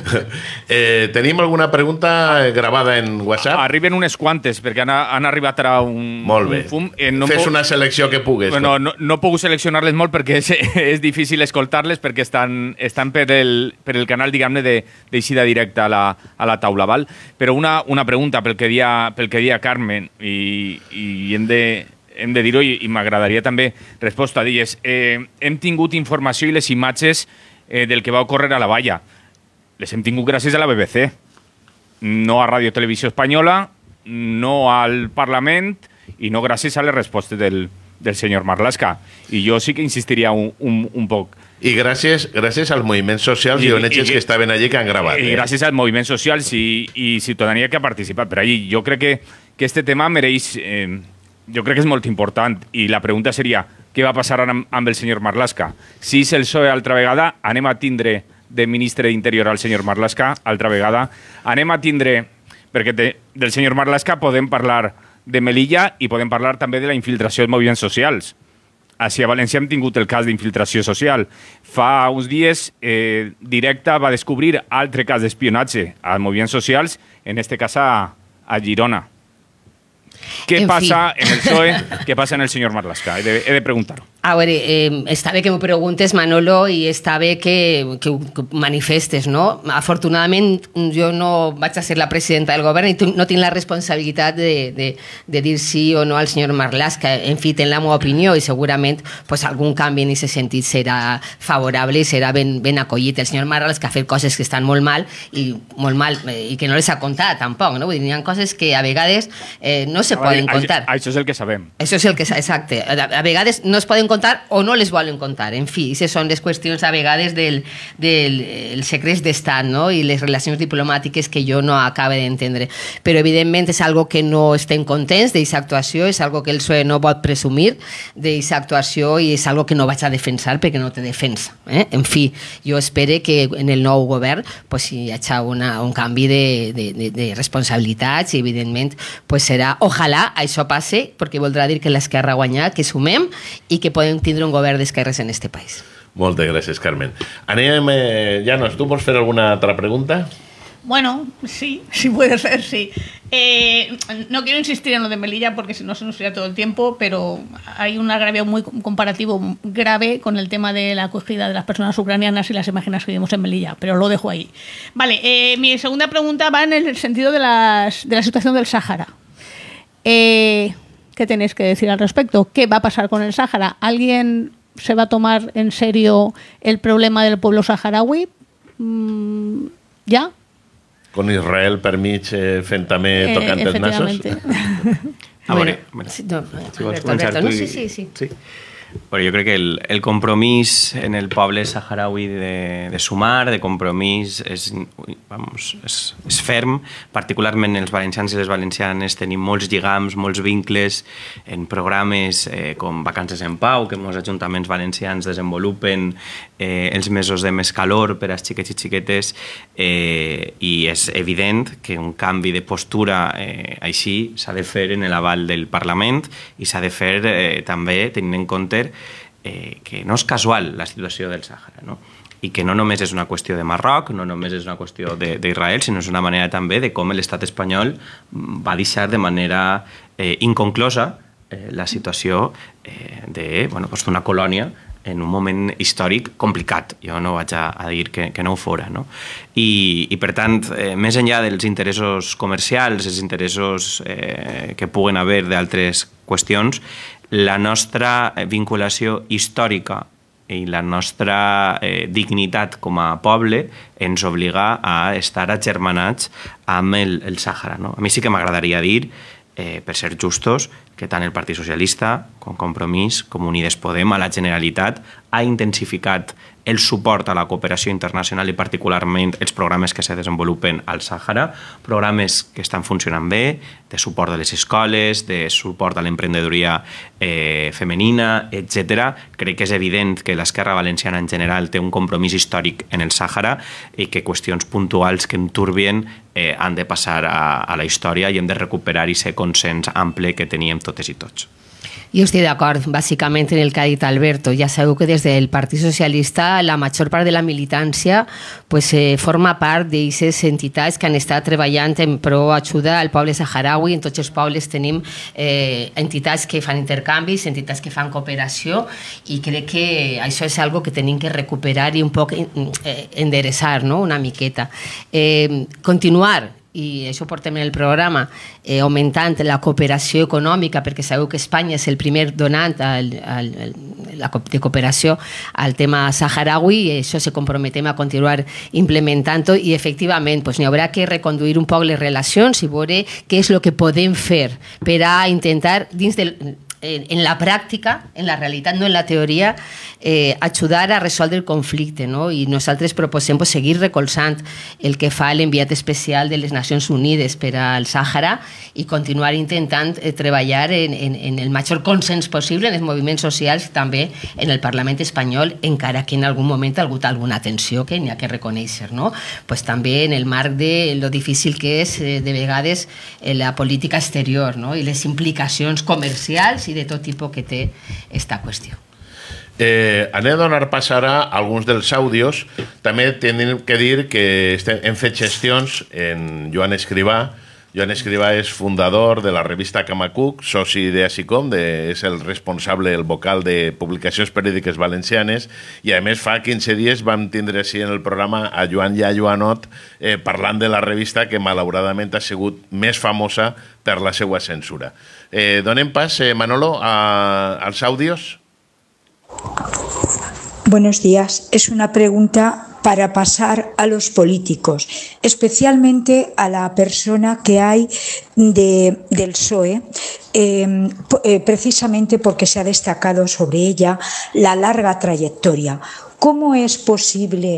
Tenim alguna pregunta gravada en WhatsApp? Arriben unes quantes, perquè han arribat ara un fum. Fes una selecció que pugues. Bueno, no puc seleccionar-les molt perquè és difícil escoltar-les perquè estan per el canal, diguem-ne, d'eixida directa a la taula, val? Però una pregunta pel que dia Carmen, i hem de dir-ho, i m'agradaria també resposta. Digues, hem tingut informació i les imatges del que va ocórrer a la valla. Les hem tingut gràcies a la BBC, no a Radio Televisió Espanyola, no al Parlament i no gràcies a les respostes del senyor Marlaska. I jo sí que insistiria un poc. I gràcies als moviments socials i ONGs que estaven allí que han gravat. I gràcies als moviments socials i ciutadania que ha participat per allí. Jo crec que este tema mereix... jo crec que és molt important i la pregunta seria què va passar amb el senyor Marlaska? Si és el PSOE altra vegada, anem a tindre de ministre d'Interior al senyor Marlaska altra vegada. Anem a tindre, perquè del senyor Marlaska podem parlar de Melilla i podem parlar també de la infiltració dels moviments socials. Així a València hem tingut el cas d'infiltració social. Fa uns dies Directa va descobrir altre cas d'espionatge als moviments socials, en este cas a Girona. Què passa en el PSOE? Què passa en el senyor Marlaska? He de preguntar-ho. A veure, està bé que m'ho preguntes, Manolo, i està bé que ho manifestes, no? Afortunadament, jo no vaig a ser la presidenta del govern i no tinc la responsabilitat de dir sí o no al senyor Marlaska. En fi, tenc la meva opinió i segurament algun canvi en aquest sentit serà favorable i serà ben acollit. El senyor Marlaska ha fet coses que estan molt mal i que no les ha contat, tampoc, no? Vull dir, hi ha coses que a vegades no se poden contar. Això és el que sabem. Això és el que exacte. A vegades no es poden contar o no les volen contar. En fi, aquestes són les qüestions a vegades del secret d'estat, no? I les relacions diplomàtiques que jo no acabo d'entendre. Però evidentment és algo que no estem contents d'aquesta actuació, és algo que el PSOE no pot presumir d'aquesta actuació i és algo que no vaig a defensar perquè no té defensa. En fi, jo espero que en el nou govern hi hagi un canvi de responsabilitats i evidentment serà, ojalà això passe, perquè voldrà dir que l'esquerra ha guanyat, que sumem i que podem tindre un govern d'esquerres en este país. Moltes gràcies, Carmen. Anem, Llanos, ¿tú pots fer alguna altra pregunta? Bueno, sí puede ser, sí. No quiero insistir en lo de Melilla porque si no se nos irá todo el tiempo, pero hay un agravio muy comparativo grave con el tema de la acogida de las personas ucranianas y las imágenes que vimos en Melilla, pero lo dejo ahí. Vale, mi segunda pregunta va en el sentido de la situación del Sáhara. ¿Qué tenéis que decir al respecto? ¿Qué va a pasar con el Sáhara? ¿Alguien se va a tomar en serio el problema del pueblo saharaui? ¿Ya? Con Israel per mig fent també tocant els nassos? A veure, si vols començar tu. Sí. Bueno, jo crec que el compromís en el poble saharaui de sumar, de compromís, és ferm. Particularment els valencians i les valencianes tenim molts lligams, molts vincles en programes com Vacances en Pau, que molts ajuntaments valencians desenvolupen els mesos de més calor per als xiquets i xiquetes, i és evident que un canvi de postura així s'ha de fer en l'aval del Parlament i s'ha de fer també tenint en compte que no és casual la situació del Sàhara, no? I que no només és una qüestió de Marroc, no només és una qüestió d'Israel, sinó és una manera també de com l'estat espanyol va deixar de manera inconclosa la situació d'una colònia en un moment històric complicat. Jo no vaig a dir que no ho fora, no? I per tant, més enllà dels interessos comercials, els interessos que puguen haver d'altres qüestions, la nostra vinculació històrica i la nostra dignitat com a poble ens obliga a estar agermanats amb el Sàhara, no? A mi sí que m'agradaria dir, per ser justos, que tant el Partit Socialista com Compromís com Unides Podem a la Generalitat ha intensificat el suport a la cooperació internacional i particularment els programes que se desenvolupen al Sàhara, programes que estan funcionant bé, de suport a les escoles, de suport a l'emprenedoria femenina, etc. Crec que és evident que l'esquerra valenciana en general té un compromís històric en el Sàhara i que qüestions puntuals que enturbien han de passar a la història i hem de recuperar aquest consens ample que teníem totes i tots. Jo estic d'acord, bàsicament, en el que ha dit Alberto. Ja sabeu que des del Partit Socialista la major part de la militància forma part d'aquestes entitats que han estat treballant en pro ajuda al poble saharaui. En tots els pobles tenim entitats que fan intercanvis, entitats que fan cooperació, i crec que això és algo que tenim que recuperar i un poc endereçar, no? Una miqueta. Continuar, i això portem en el programa, augmentant la cooperació econòmica, perquè sabeu que Espanya és el primer donant de cooperació al tema saharaui, i això se comprometem a continuar implementant-ho, i efectivament n'hi haurà que reconduir un poc les relacions i veure què és el que podem fer per a intentar, dins del en la pràctica, en la realitat, no en la teoria, ajudar a resoldre el conflicte, no? I nosaltres proposem seguir recolzant el que fa l'enviat especial de les Nacions Unides per al Sàhara i continuar intentant treballar en el major consens possible en els moviments socials, també en el Parlament espanyol, encara que en algun moment ha hagut alguna tensió que n'hi ha que reconèixer, no? Pues també en el marc de lo difícil que és de vegades la política exterior, no? I les implicacions comercials i de tot tipus que té esta qüestió. Anem a donar pas ara a alguns dels àudios. També tenim que dir que hem fet gestions en Joan Escrivà. Joan Escrivà és fundador de la revista Camacuc, soci d'ASICOM, és el responsable, el vocal de publicacions periòdiques valencianes, i a més fa 15 dies vam tindre així en el programa a Joan i a Joanot parlant de la revista que malauradament ha sigut més famosa per la seva censura. Donem pas, Manolo, als àudios. Buenos días. Es una pregunta para pasar a los políticos, especialmente a la persona que hay del PSOE, precisamente porque se ha destacado sobre ella la larga trayectoria. ¿Cómo es posible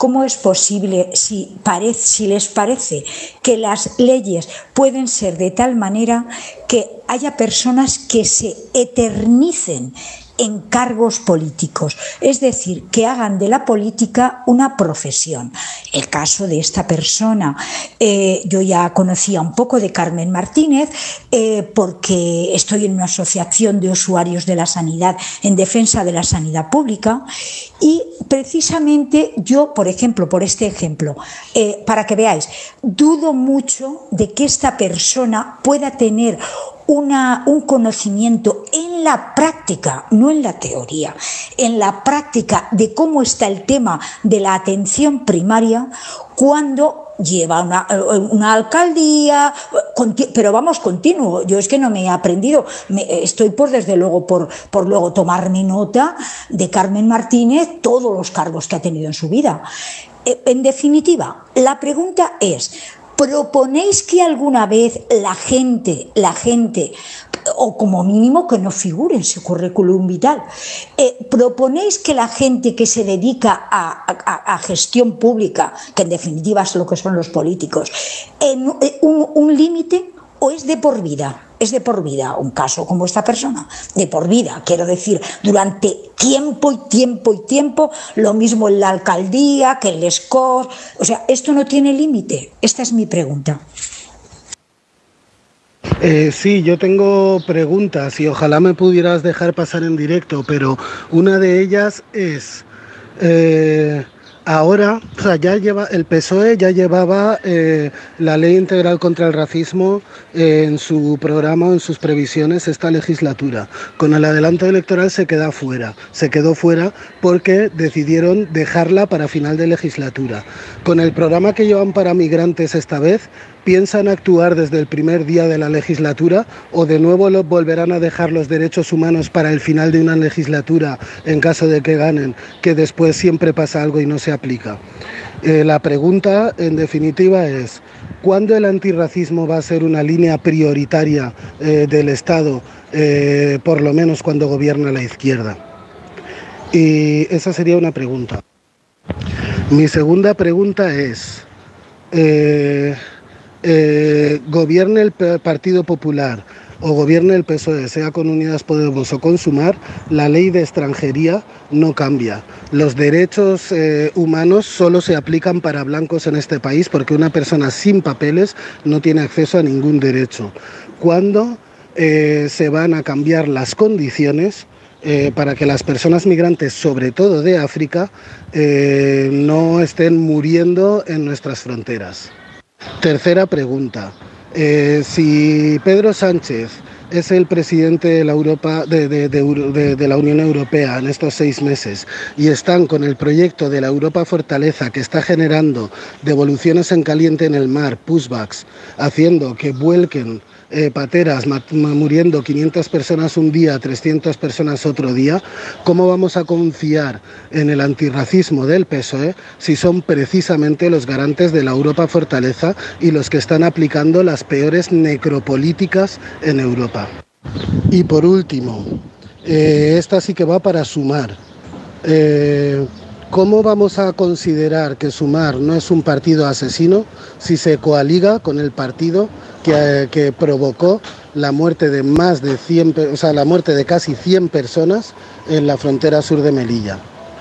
si les parece que las leyes pueden ser de tal manera que haya personas que se eternicen en cargos políticos, es decir, que hagan de la política una profesión? El caso de esta persona, yo ya conocía un poco de Carmen Martínez, porque estoy en una asociación de usuarios de la sanidad en defensa de la sanidad pública, y precisamente yo, por ejemplo, por este ejemplo, para que veáis, dudo mucho de que esta persona pueda tener un conocimiento en la práctica, no en la teoría, en la práctica de cómo está el tema de la atención primaria cuando lleva una alcaldía, pero vamos, continuo. Yo es que no me he aprendido, estoy desde luego por luego tomarme nota de Carmen Martínez, todos los cargos que ha tenido en su vida. En definitiva, la pregunta es: ¿proponéis que alguna vez la gente, o como mínimo que no figure en su currículum vital, proponéis que la gente que se dedica a gestión pública, que en definitiva es lo que son los políticos, en un límite, o es de por vida? Es de por vida, un caso como esta persona, de por vida, quiero decir, durante tiempo y tiempo y tiempo, lo mismo en la alcaldía que en el SCOR, o sea, esto no tiene límite. Esta es mi pregunta. Sí, yo tengo preguntas y ojalá me pudieras dejar pasar en directo, pero una de ellas es... Ahora, o sea, el PSOE ya llevaba la Ley Integral contra el Racismo en su programa o en sus previsiones esta legislatura. Con el adelanto electoral se quedó fuera porque decidieron dejarla para final de legislatura. Con el programa que llevan para migrantes esta vez, ¿piensan actuar desde el primer día de la legislatura o de nuevo volverán a dejar los derechos humanos para el final de una legislatura en caso de que ganen, que después siempre pasa algo y no se aplica? La pregunta, en definitiva, es: ¿cuándo el antirracismo va a ser una línea prioritaria del Estado, por lo menos cuando gobierna la izquierda? Y esa sería una pregunta. Mi segunda pregunta es... gobierne el Partido Popular o gobierne el PSOE, sea con Unidas Podemos o con Sumar, la ley de extranjería no cambia. Los derechos humanos solo se aplican para blancos en este país porque una persona sin papeles no tiene acceso a ningún derecho. ¿Cuándo se van a cambiar las condiciones para que las personas migrantes, sobre todo de África, no estén muriendo en nuestras fronteras? Tercera pregunta. Si Pedro Sánchez es el presidente de la Unión Europea en estos 6 meses y están con el proyecto de la Europa Fortaleza, que está generando devoluciones en caliente en el mar, pushbacks, haciendo que vuelquen pateras, muriendo 500 personas un día, 300 personas otro día, ¿cómo vamos a confiar en el antirracismo del PSOE si son precisamente los garantes de la Europa Fortaleza y los que están aplicando las peores necropolíticas en Europa? Y por último, esta sí que va para Sumar. ¿Cómo vamos a considerar que Sumar no es un partido asesino si se coaliga con el partido que provocó la muerte de la muerte de casi 100 personas en la frontera sur de Melilla?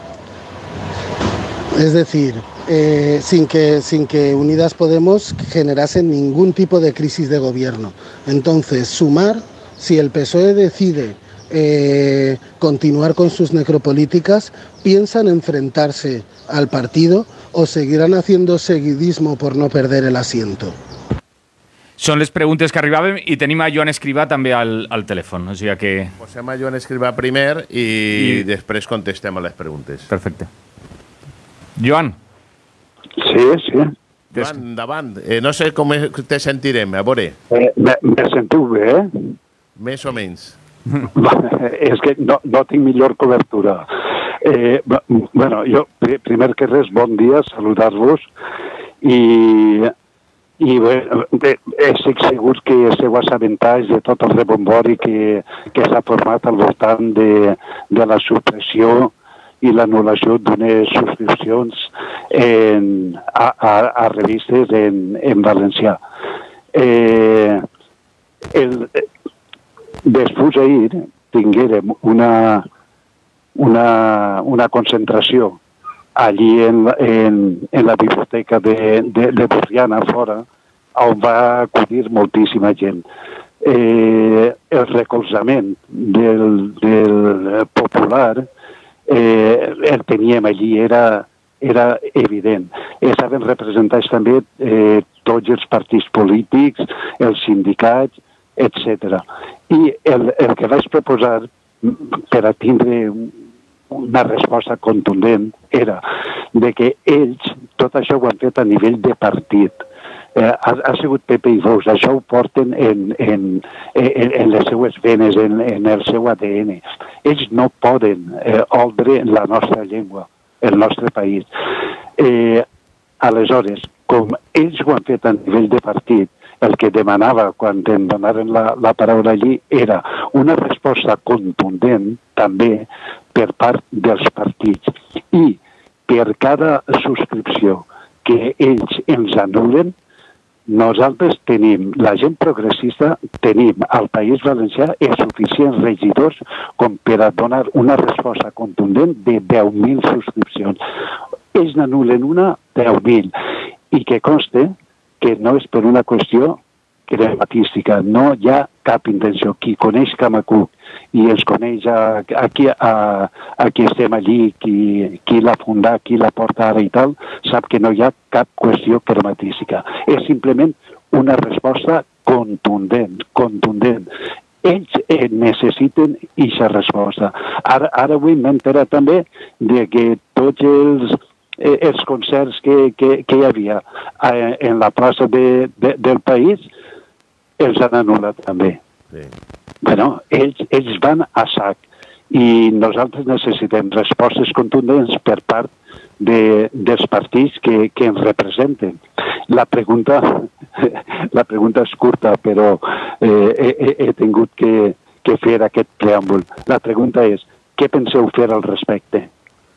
Es decir, sin que Unidas Podemos generase ningún tipo de crisis de gobierno. Entonces, Sumar, si el PSOE decide continuar con sus necropolíticas, ¿piensan enfrentarse al partido o seguirán haciendo seguidismo por no perder el asiento? Són les preguntes que arribaven i tenim a Joan Escrivà també al telèfon. O sigui que... Posem a Joan Escrivà primer i després contestem a les preguntes. Perfecte. Joan. Sí. Joan, endavant. No sé com te sentirem, a veure. Me sentiu bé? Més o menys. És que no tinc millor cobertura. Bueno, jo, primer que res, bon dia, saludar-vos i bueno, estic segur que esteu assabentats de tot el rebombori que s'ha format al voltant de la supressió i l'anul·lació d'unes subscripcions a revistes en valencià. Després ahir tinguérem una concentració allí en la biblioteca de Borriana, fora, on va acudir moltíssima gent. El recolzament del popular el teníem allí, era evident. Estaven representats també tots els partits polítics, els sindicats, etc. I el que vaig proposar per a tindre una resposta contundent era de que ells tot això ho han fet a nivell de partit. Ha sigut Pepe i Vox, això ho porten en les seues venes, en el seu ADN. Ells no poden oldre la nostra llengua, el nostre país. Aleshores, com ells ho han fet a nivell de partit, el que demanava quan em donaven la paraula allí era una resposta contundent també per part dels partits i per cada subscripció que ells ens anulen, nosaltres tenim, la gent progressista, tenim al País Valencià els suficients regidors com per a donar una resposta contundent de 10.000 subscripcions. Ells n'anulen una, 10.000. I que conste que no és per una qüestió crematística, no hi ha cap intenció. Qui coneix Camacuc i ens coneix aquí estem allí, qui l'ha fundat, qui la porta ara i tal, sap que no hi ha cap qüestió crematística. És simplement una resposta contundent. Ells necessiten aquesta resposta. Ara avui m'he enterat també de que tots els concerts que hi havia en la plaça del País els han anul·lat també. Sí. Bueno, ells van a sac i nosaltres necessitem respostes contundents per part dels partits que ens representen. La pregunta és curta, però he tingut que fer aquest preàmbul. La pregunta és, què penseu fer al respecte?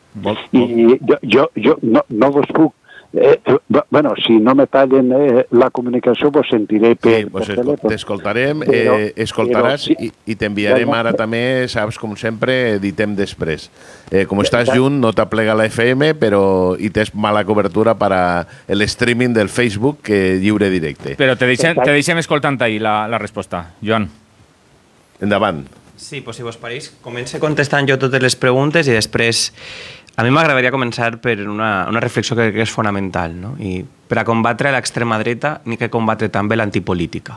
I jo no vos puc... Bueno, si no me tallen la comunicació, vos sentiré per telèfon. T'escoltarem, escoltaràs i t'enviarem ara també, saps, com sempre, ditem després. Com estàs junt, no t'aplega la FM, però hi tens mala cobertura per a l'streaming del Facebook, que lliure directe. Però te deixem escoltant ahir la resposta. Joan. Endavant. Sí, doncs si vos pareix, començo contestant jo totes les preguntes i després a mi m'agradaria començar per una reflexió que crec que és fonamental, no? I per a combatre l'extrema dreta n'hi que combatre també l'antipolítica.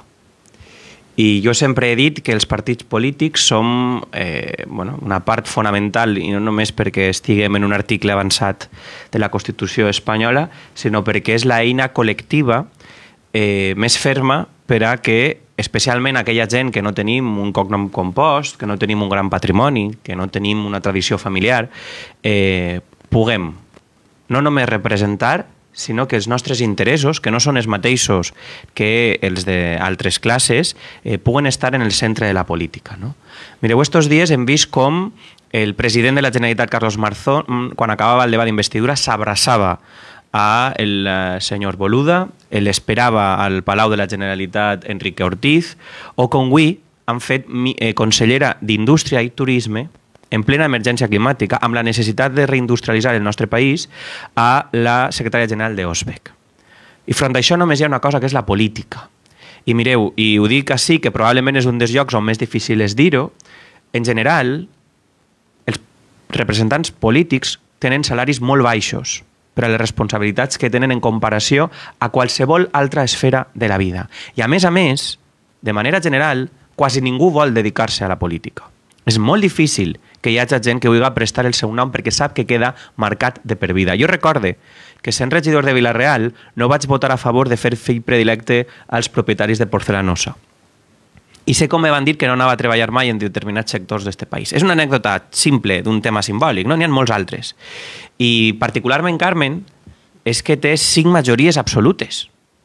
I jo sempre he dit que els partits polítics som una part fonamental, i no només perquè estiguem en un article avançat de la Constitució espanyola, sinó perquè és l'eina col·lectiva més ferma per a que, especialment aquella gent que no tenim un cognom compost, que no tenim un gran patrimoni, que no tenim una tradició familiar, puguem no només representar, sinó que els nostres interessos, que no són els mateixos que els d'altres classes, puguen estar en el centre de la política. No? Mireu, estos dies hem vist com el president de la Generalitat, Carlos Marzón, quan acabava el debat d'investidura, s'abraçava al senyor Boluda, l'esperava al Palau de la Generalitat Enrique Ortiz, o com avui han fet consellera d'Indústria i Turisme en plena emergència climàtica, amb la necessitat de reindustrialitzar el nostre país, a la secretària general d'Osbec. I front a això només hi ha una cosa, que és la política. I mireu, i ho dic així, que probablement és un dels llocs on més difícil és dir-ho, en general, els representants polítics tenen salaris molt baixos per a les responsabilitats que tenen en comparació a qualsevol altra esfera de la vida. I a més, de manera general, quasi ningú vol dedicar-se a la política. És molt difícil que hi hagi gent que vulgui prestar el seu nom perquè sap que queda marcat de per vida. Jo recorde que sent regidor de Vila-real no vaig votar a favor de fer fill predilecte als propietaris de Porcelanosa. I sé com me van dir que no anava a treballar mai en determinats sectors d'aquest país. És una anècdota simple d'un tema simbòlic, no? N'hi ha molts altres. I particularment Carmen és que té 5 majories absolutes.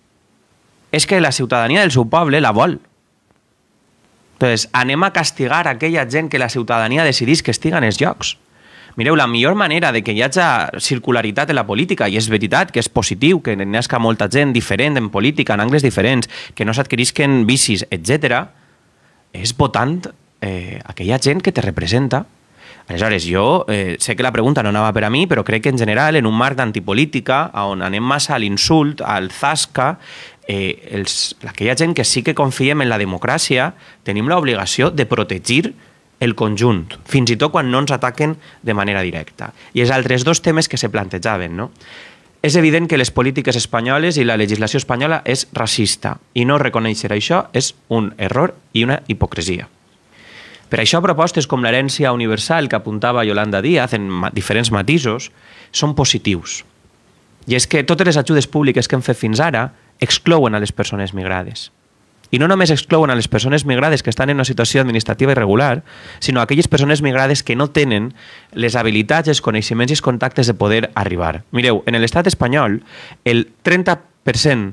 És que la ciutadania del seu poble la vol. Entonces, anem a castigar aquella gent que la ciutadania decidís que estiga en els llocs. Mireu, la millor manera de que hi hagi circularitat en la política, i és veritat que és positiu, que n'hi hagi molta gent diferent en política, en angles diferents, que no s'adquirisquen vicis, etc., és votant aquella gent que te representa. Aleshores, jo sé que la pregunta no anava per a mi, però crec que en general, en un marc d'antipolítica, on anem massa a l'insult, al zasca, aquella gent que sí que confiem en la democràcia, tenim l'obligació de protegir el conjunt, fins i tot quan no ens ataquen de manera directa. I els altres 2 temes que se plantejaven, no? És evident que les polítiques espanyoles i la legislació espanyola és racista, i no reconèixer això és un error i una hipocresia. Per això propostes com l'herència universal que apuntava Yolanda Díaz en diferents matisos són positius. I és que totes les ajudes públiques que hem fet fins ara exclouen a les persones migrades. I no només exclouen a les persones migrades que estan en una situació administrativa irregular, sinó a aquelles persones migrades que no tenen les habilitats, els coneixements i els contactes de poder arribar. Mireu, en l'estat espanyol, el 30%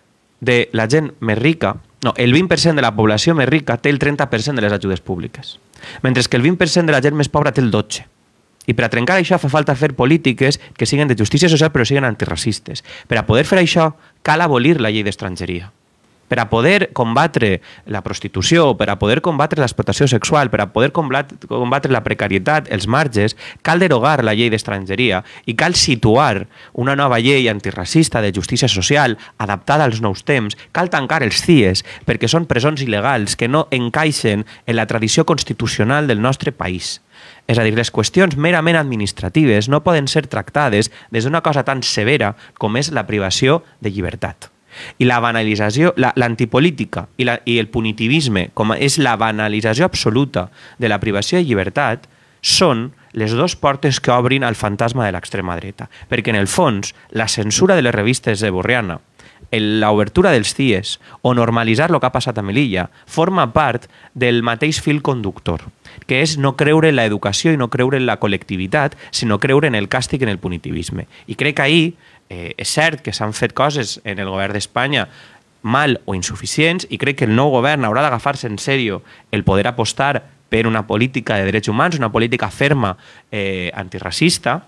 de la gent més rica, no, el 20% de la població més rica té el 30% de les ajudes públiques, mentre que el 20% de la gent més pobra té el 12%. I per a trencar això fa falta fer polítiques que siguin de justícia social però siguin antirracistes. Per a poder fer això cal abolir la llei d'estrangeria. Per a poder combatre la prostitució, per a poder combatre l'explotació sexual, per a poder combatre la precarietat, els marges, cal derogar la llei d'estrangeria i cal situar una nova llei antirracista de justícia social adaptada als nous temps, cal tancar els CIEs perquè són presons il·legals que no encaixen en la tradició constitucional del nostre país. És a dir, les qüestions merament administratives no poden ser tractades des d'una cosa tan severa com és la privació de llibertat. I la banalització, l'antipolítica i el punitivisme, com és la banalització absoluta de la privació de llibertat, són les 2 portes que obrin al fantasma de l'extrema dreta. Perquè, en el fons, la censura de les revistes de Borriana, l'obertura dels CIEs o normalitzar el que ha passat a Melilla forma part del mateix fil conductor, que és no creure en l'educació i no creure en la col·lectivitat, sinó creure en el càstig i en el punitivisme. I crec que ahir és cert que s'han fet coses en el govern d'Espanya mal o insuficients i crec que el nou govern haurà d'agafar-se en sèrio el poder apostar per una política de drets humans, una política ferma antirracista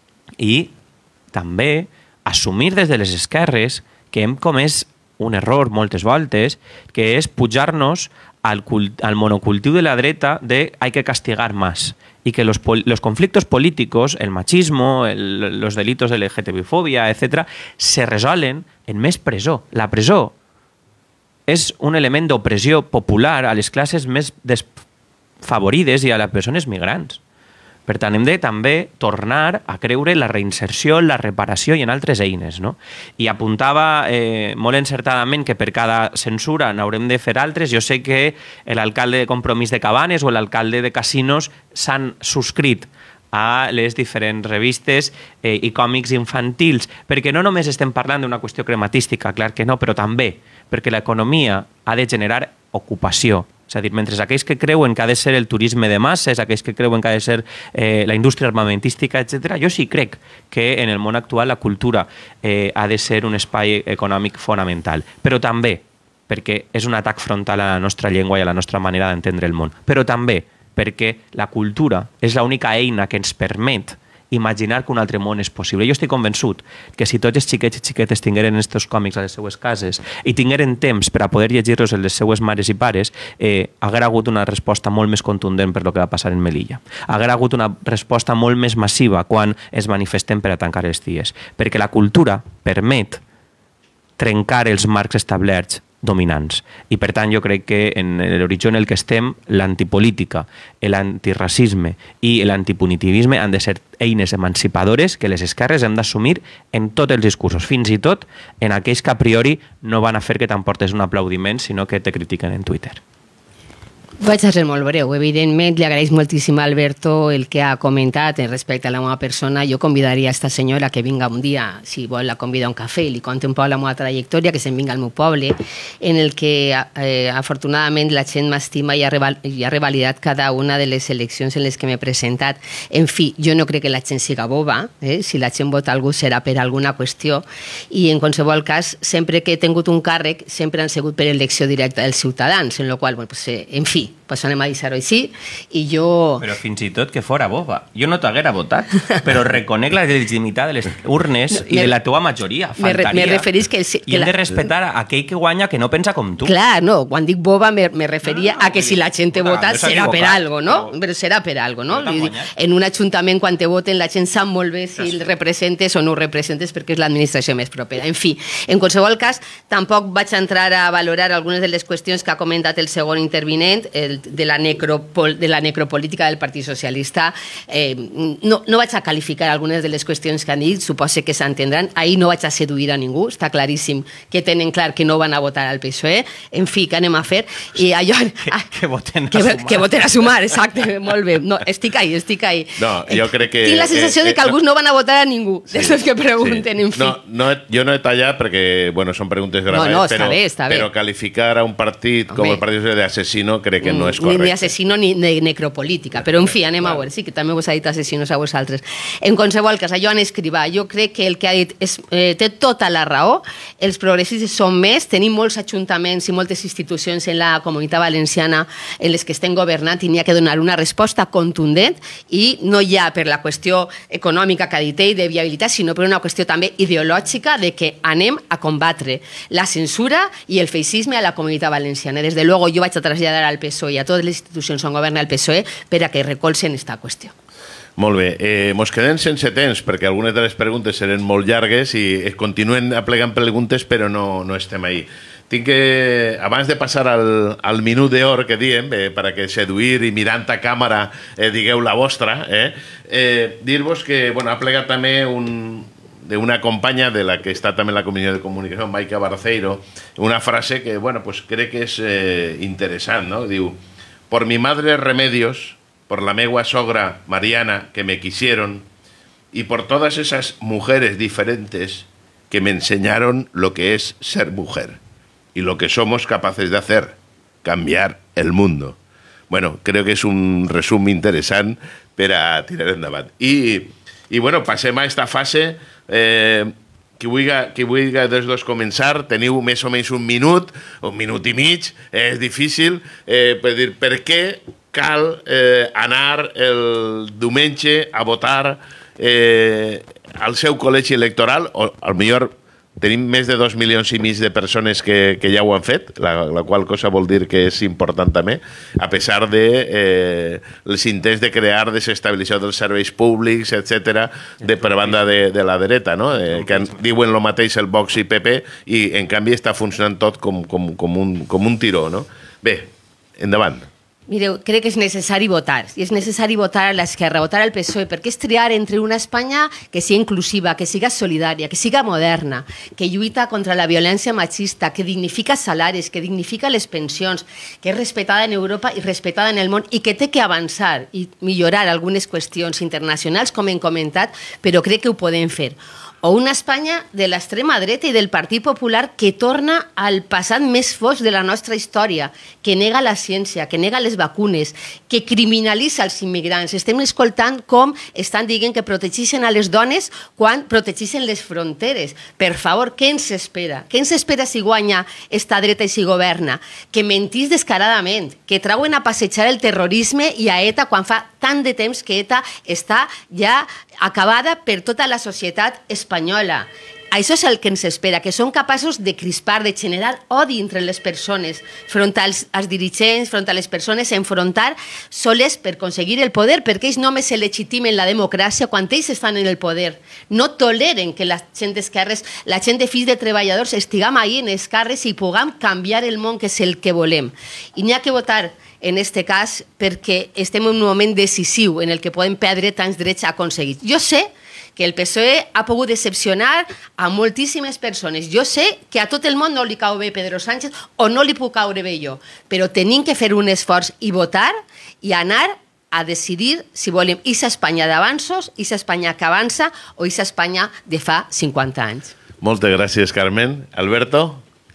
i també assumir des de les esquerres que hem comès un error moltes voltes, que és pujar-nos al monocultiu de la dreta de hay que castigar más y que los conflictos políticos, el machismo, los delitos de LGTB-fobia, etc., se resolen en més presó. La presó és un element d'opressió popular a les classes més desfavorides i a les persones migrants. Per tant, hem de també tornar a creure en la reinserció, en la reparació i en altres eines. No? I apuntava molt encertadament que per cada censura n'haurem de fer altres. Jo sé que l'alcalde de Compromís de Cabanes o l'alcalde de Casinos s'han subscrit a les diferents revistes i còmics infantils, perquè no només estem parlant d'una qüestió crematística, clar que no, però també perquè l'economia ha de generar ocupació És a dir, mentre aquells que creuen que ha de ser el turisme de masses, aquells que creuen que ha de ser la indústria armamentística, etc., jo sí crec que en el món actual la cultura ha de ser un espai econòmic fonamental. Però també perquè és un atac frontal a la nostra llengua i a la nostra manera d'entendre el món. Però també perquè la cultura és l'única eina que ens permet imaginar que un altre món és possible. Jo estic convençut que si tots els xiquets i xiquetes tingueren aquests còmics a les seues cases i tingueren temps per a poder llegir-los a les seues mares i pares, haguera hagut una resposta molt més contundent per lo que va passar en Melilla. Haguera hagut una resposta molt més massiva quan es manifesten per a tancar els CIEs. Perquè la cultura permet trencar els marcs establerts dominants. I per tant jo crec que en l'horitzó en el que estem, l'antipolítica, l'antiracisme i l'antipunitivisme han de ser eines emancipadores que les esquerres hem d'assumir en tots els discursos, fins i tot en aquells que a priori no van a fer que t'emportes un aplaudiment, sinó que te critiquen en Twitter. Vaig a ser molt breu. Evidentment, li agraeix moltíssim a Alberto el que ha comentat respecte a la meva persona. Jo convidaria a esta senyora que vinga un dia, si vol la convida a un cafè i li conti un poc la meva trajectòria, que se'n vinga al meu poble, en el que afortunadament la gent m'estima i ha revalidat cada una de les eleccions en les que m'he presentat. En fi, jo no crec que la gent siga boba. Si la gent vota algú serà per alguna qüestió, i en qualsevol cas, sempre que he tingut un càrrec, sempre han sigut per elecció directa dels ciutadans, en la qual, en fi, pues anem a deixar-ho així, i jo... Però fins i tot que fora boba. Jo no t'haguera votat, però reconec la legitimitat de les urnes i de la teva majoria. Faltaria. Me referís que... I hem de respectar aquell que guanya que no pensa com tu. Clar, no, quan dic boba me referia a que si la gent te vota serà per algo, no? Però serà per algo, no? En un ajuntament, quan te voten, la gent sap molt bé si el representes o no ho representes perquè és l'administració més propera. En fi, en qualsevol cas, tampoc vaig entrar a valorar algunes de les qüestions que ha comentat el segon intervinent, de la necropolítica del Partit Socialista. No vaig a qualificar algunes de les qüestions que han dit, suposo que s'entendran. Ahir no vaig a seduir a ningú, està claríssim que tenen clar que no van a votar al PSOE. En fi, què anem a fer? I allò... Que voten a sumar. Que voten a sumar, exacte, molt bé. No, estic ahí. No, jo crec que... Tinc la sensació de que alguns no van a votar a ningú, d'aquests que pregunten, en fi. Jo no he tallat perquè, bueno, són preguntes gravades, però qualificar a un partit com el Partit Socialista d'assassino crec que no és correcte. Ni assassino ni de necropolítica, però en fi, anem a veure, sí que també us ha dit assassinos a vosaltres. En qualsevol cas, Joan Escrivà, jo crec que el que ha dit té tota la raó, els progressistes són més, tenim molts ajuntaments i moltes institucions en la Comunitat Valenciana en les que estem governant i n'hi ha que donar una resposta contundent, i no ja per la qüestió econòmica que ha dit ell de viabilitat, sinó per una qüestió també ideològica de que anem a combatre la censura i el feixisme a la Comunitat Valenciana. Des de luego jo vaig a traslladar al PSOE i a totes les institucions on governa el PSOE per a que recolzen aquesta qüestió. Molt bé. Mos quedem sense temps perquè algunes de les preguntes seran molt llargues i es continuen aplegant preguntes però no estem ahí. Tinc que, abans de passar al minut d'or que diem, per a que seduir i mirant a càmera digueu la vostra, dir-vos que ha plegat també d'una companya de la que està també en la Comissió de Comunicació, Maica Barceiro, una frase que, crec que és interessant, no? Diu, por mi madre Remedios, por la megua sogra Mariana, que me quisieron, y por todas esas mujeres diferentes que me enseñaron lo que es ser mujer y lo que somos capaces de hacer, cambiar el mundo. Bueno, creo que és un resum interessant per a tirar endavant. I passem a aquesta fase. Qui vulgui dels dos començar, teniu més o menys un minut i mig, és difícil per dir per què cal anar el diumenge a votar al seu col·legi electoral, o potser tenim més de 2,5 milions de persones que ja ho han fet, la qual cosa vol dir que és important també, a pesar de els intents de crear desestabilització dels serveis públics, etc., per banda de la dreta, no? Que diuen el mateix el Vox i PP i en canvi està funcionant tot com un tiró, no? Bé, endavant. Mireu, crec que és necessari votar, i és necessari votar a l'esquerra, votar al PSOE, perquè és triar entre una Espanya que sigui inclusiva, que siga solidària, que siga moderna, que lluita contra la violència machista, que dignifica salaris, que dignifica les pensions, que és respetada en Europa i respetada en el món, i que té que avançar i millorar algunes qüestions internacionals, com hem comentat, però crec que ho podem fer. o una Espanya de l'extrema dreta i del Partit Popular que torna al passat més fosc de la nostra història, que nega la ciència, que nega les vacunes, que criminalitza els immigrants. Estem escoltant com estan dient que protegeixen a les dones quan protegeixen les fronteres. Per favor, què ens espera? Què ens espera si guanya esta dreta i si governa? Que mentís descaradament, que trauen a passejar el terrorisme i a ETA quan fa tant de temps que ETA està ja acabada per tota la societat espanyola. Això és el que ens espera, que són capaços de crispar, de generar odi entre les persones, front als dirigents, front a les persones, enfrontar soles per aconseguir el poder, perquè ells només se legitimen la democràcia quan ells estan en el poder. No toleren que la gent d'esquerres, la gent de fills de treballadors, estiguem ahí en els carrers i puguem canviar el món, que és el que volem. I n'hi ha que votar en aquest cas perquè estem en un moment decisiu en el que podem perdre tants drets aconseguits. Jo sé que el PSOE ha pogut decepcionar a moltíssimes persones. Jo sé que a tot el món no li cau bé Pedro Sánchez o no li puc caure bé jo, però tenim que fer un esforç i votar i anar a decidir si volem aquesta Espanya d'avanços, aquesta Espanya que avança o aquesta Espanya de fa 50 anys. Moltes gràcies, Carmen. Alberto?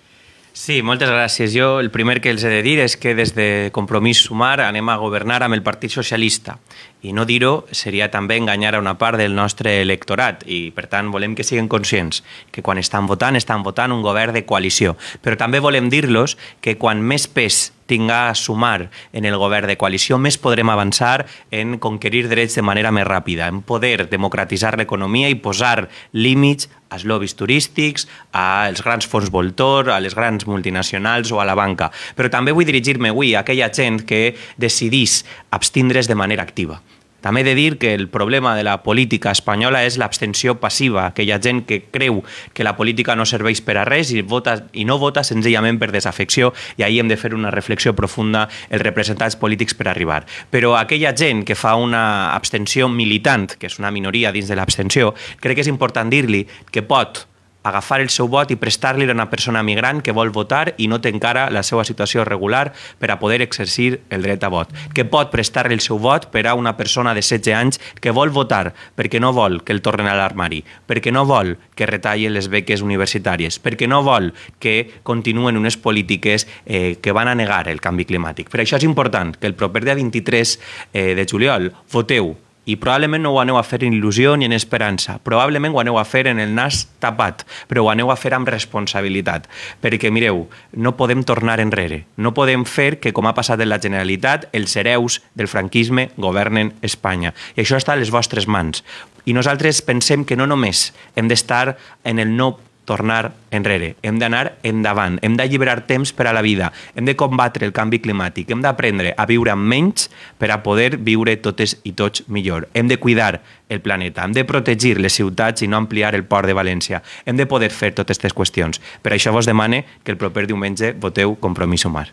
Sí, moltes gràcies. Jo el primer que els he de dir és que des de Compromís Sumar anem a governar amb el Partit Socialista i no dir-ho seria també enganyar a una part del nostre electorat i per tant volem que siguin conscients que quan estan votant un govern de coalició, però també volem dir-los que quan més pes tinga a sumar en el govern de coalició, més podrem avançar en conquerir drets de manera més ràpida, en poder democratitzar l'economia i posar límits als lobbies turístics, als grans fons voltor, a les grans multinacionals o a la banca. Però també vull dirigir-me avui a aquella gent que decidís abstindre's de manera activa. També he de dir que el problema de la política espanyola és l'abstenció passiva, aquella gent que creu que la política no serveix per a res i no vota senzillament per desafecció, i ahir hem de fer una reflexió profunda els representants polítics per arribar. Però aquella gent que fa una abstenció militant, que és una minoria dins de l'abstenció, crec que és important dir-li que pot agafar el seu vot i prestar-li a una persona migrant que vol votar i no té encara la seva situació regular per a poder exercir el dret a vot. Que pot prestar-li el seu vot per a una persona de 16 anys que vol votar perquè no vol que el tornen a l'armari, perquè no vol que retallen les beques universitàries, perquè no vol que continuen unes polítiques que van a negar el canvi climàtic. Per això és important que el proper dia 23 de juliol voteu i probablement no ho aneu a fer en il·lusió ni en esperança, probablement ho aneu a fer en el nas tapat, però ho aneu a fer amb responsabilitat, perquè mireu, no podem tornar enrere, no podem fer que, com ha passat en la Generalitat, els hereus del franquisme governen Espanya, i això està a les vostres mans. I nosaltres pensem que no només hem d'estar en el no tornar enrere, hem d'anar endavant, hem d'alliberar temps per a la vida, hem de combatre el canvi climàtic, hem d'aprendre a viure amb menys per a poder viure totes i tots millor, hem de cuidar el planeta, hem de protegir les ciutats i no ampliar el port de València, hem de poder fer totes aquestes qüestions. Per això vos demane que el proper diumenge voteu Compromís Sumar.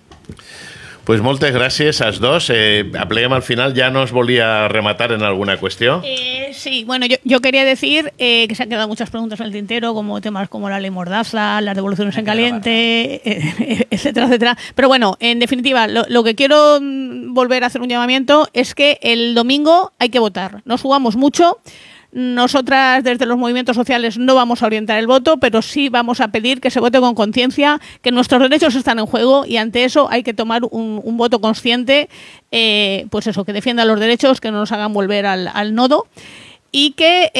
Pues moltes gràcies als dos. Apleguem al final. ¿Ya nos volía a rematar en alguna cuestión? Sí, bueno, yo quería decir que se han quedado muchas preguntas en el tintero, como temas como la ley Mordaza, las devoluciones en caliente, etcétera, etcétera. Pero bueno, en definitiva, lo que quiero volver a hacer un llamamiento es que el domingo hay que votar. Nos jugamos mucho. Nosotras desde los movimientos sociales no vamos a orientar el voto, pero sí vamos a pedir que se vote con conciencia, que nuestros derechos están en juego y ante eso hay que tomar un voto consciente, pues eso, que defienda los derechos, que no nos hagan volver al nodo. Y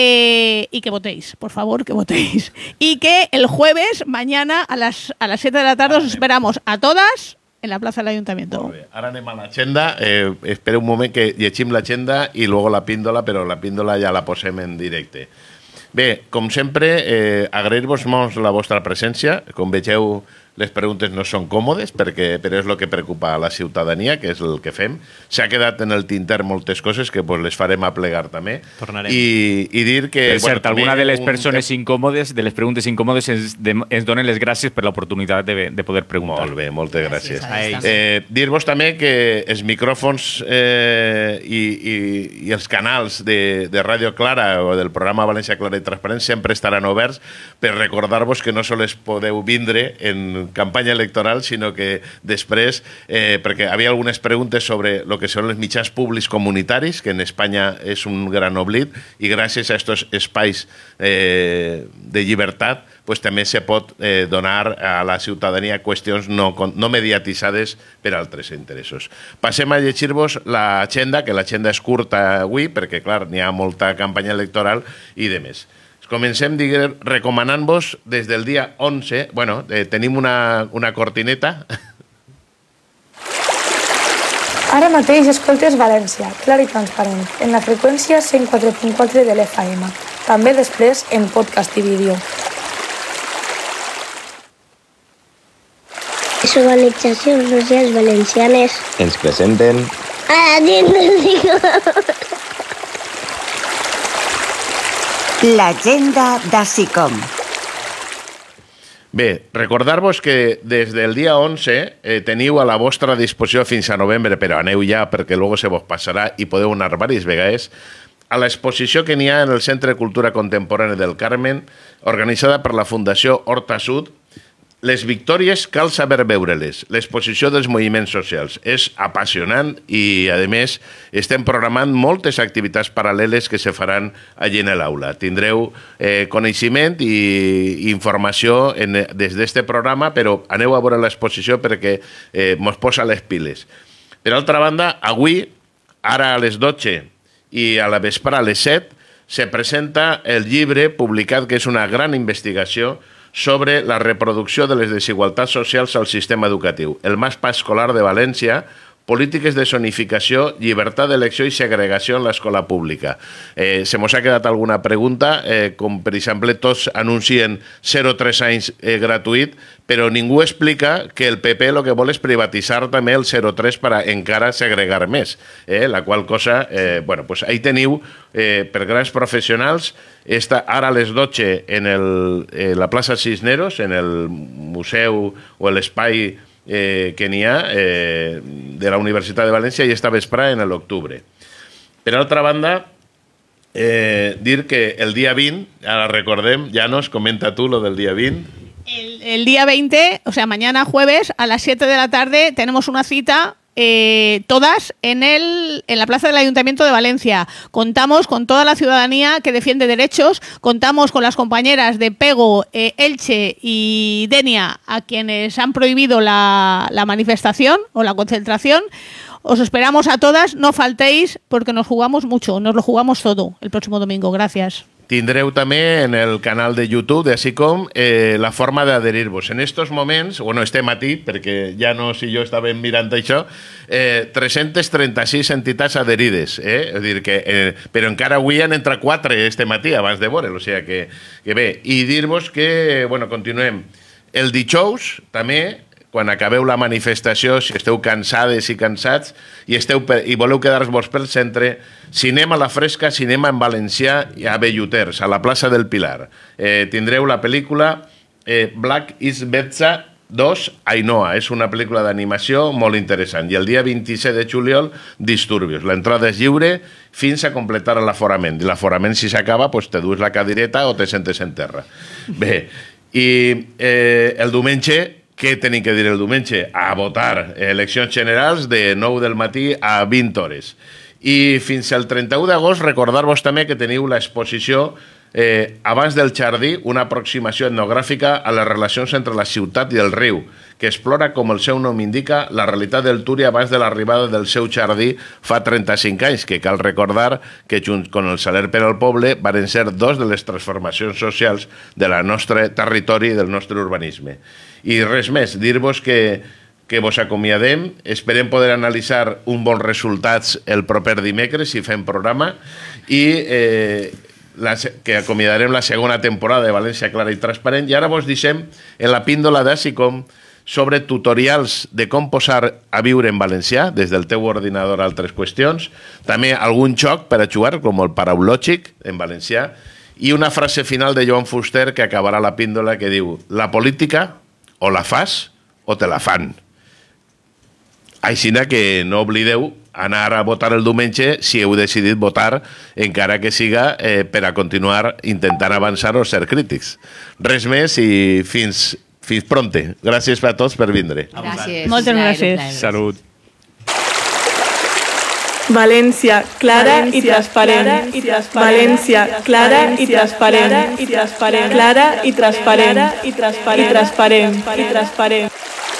que votéis, por favor, que votéis. Y que el jueves, mañana, a las 7 de la tarde, os esperamos a todas en la plaza del Ayuntamiento. Ara anem a l'agenda. Espera un moment que llegim l'agenda i luego la píndola, però la píndola ja la posem en directe. Bé, com sempre, agrair-vos molt la vostra presència. Com vegeu, les preguntes no són còmodes, però és el que preocupa a la ciutadania, que és el que fem. S'ha quedat en el tinter moltes coses que les farem a plegar també. Tornarem. I dir que... Per cert, alguna de les persones incòmodes, de les preguntes incòmodes, ens donen les gràcies per l'oportunitat de poder preguntar. Molt bé, moltes gràcies. Dir-vos també que els micròfons i els canals de Ràdio Clara o del programa València Clara i Transparent sempre estaran oberts per recordar-vos que no sols podeu vindre en campanya electoral, sinó que després, perquè havia algunes preguntes sobre el que són els mitjans públics comunitaris, que en Espanya és un gran oblit, i gràcies a aquests espais de llibertat pues, també se pot donar a la ciutadania qüestions no mediatitzades per altres interessos. Passem a llegir-vos l'agenda, que l'agenda és curta avui, perquè, clar, n'hi ha molta campanya electoral i de més. Comencem recomanant-vos des del dia 11, bueno, tenim una cortineta. Ara mateix escoltes València, clar i transparent, en la freqüència 104.4 de l'FM. També després en podcast i vídeo. Les organitzacions socials valencianes ens presenten a la gent del Sicom. L'agenda de Sicom. Bé, recordar-vos que des del dia 11 teniu a la vostra disposició fins a novembre, però aneu ja perquè luego se vos passarà i podeu anar diverses vegades, a l'exposició que n'hi ha en el Centre de Cultura Contemporània del Carmen, organitzada per la Fundació Horta Sud. Les victòries cal saber veure-les, l'exposició dels moviments socials. És apassionant i, a més, estem programant moltes activitats paral·leles que se faran allí en l'aula. Tindreu coneixement i informació des d'este programa, però aneu a veure l'exposició perquè mos posa les piles. Per altra banda, avui, ara a les 12 i a la vespre a les 7, se presenta el llibre publicat, que és una gran investigació, sobre la reproducció de les desigualtats socials al sistema educatiu. El mapa escolar de València, polítiques de zonificació, llibertat d'elecció i segregació en l'escola pública. Se mos ha quedat alguna pregunta, com per exemple tots anuncien 0-3 anys gratuït, però ningú explica que el PP el que vol és privatitzar també el 0-3 per encara segregar més, la qual cosa, bueno, pues ahí teniu, per grans professionals, està ara a les 12 en la plaça Cisneros, en el museu o l'espai que n'hi ha de la Universitat de València, i esta vesprada en l'octubre. Per altra banda, dir que el dia 20, ara recordem, Llanos, comenta tú lo del día 20. El día 20, o sea, mañana jueves, a las 7 de la tarde, tenemos una cita todas en la plaza del Ayuntamiento de Valencia. Contamos con toda la ciudadanía que defiende derechos, contamos con las compañeras de Pego, Elche y Denia, a quienes han prohibido la manifestación o la concentración. Os esperamos a todas, no faltéis porque nos jugamos mucho, nos lo jugamos todo el próximo domingo. Gracias. Tindreu també en el canal de YouTube de Sicom la forma d'adherir-vos. En estos moments, bueno, este matí, perquè Llanos i jo estàvem mirant això, 336 entitats adherides. És dir que, però encara avui han entrat 4 este matí, abans de veure'l. O sigui que bé. I dir-vos que, bueno, continuem. El dijous, també, quan acabeu la manifestació, si esteu cansades i cansats i voleu quedar-vos pel centre, cinema a la fresca, cinema en valencià a Belluters, a la plaça del Pilar. Tindreu la pel·lícula Black is Betsa 2, Ainhoa. És una pel·lícula d'animació molt interessant. I el dia 27 de juliol, Disturbios. L'entrada és lliure fins a completar l'aforament. I l'aforament, si s'acaba, pues te dues la cadireta o te sentes en terra. Bé, i el diumenge, què tenim que dir el diumenge? A votar. Eleccions generals de 9 del matí a 20 hores. I fins al 31 d'agost recordar-vos també que teniu l'exposició Abans del Jardí, una aproximació etnogràfica a les relacions entre la ciutat i el riu, que explora, com el seu nom indica, la realitat del Túria abans de l'arribada del seu jardí fa 35 anys, que cal recordar que junt amb el Saler per al Poble varen ser dos de les transformacions socials del nostre territori i del nostre urbanisme. I res més, dir-vos que vos acomiadem, esperem poder analitzar un bons resultats el proper dimecres si fem programa i que acomiadarem la segona temporada de València Clara i Transparent. I ara vos deixem en la píndola d'Sicom sobre tutorials de com posar a viure en valencià des del teu ordinador a altres qüestions, també algun joc per a jugar com el paraulògic en valencià i una frase final de Joan Fuster que acabarà la píndola que diu: la política o la fas o te la fan. Així que no oblideu anar a votar el diumenge si heu decidit votar, encara que siga per a continuar intentant avançar o ser crítics. Res més i fins Fins pronte. Gràcies a tots per vindre. Gràcies. Moltes gràcies. Salut. València, clara i transparent. València, clara i transparent. Clara i transparent.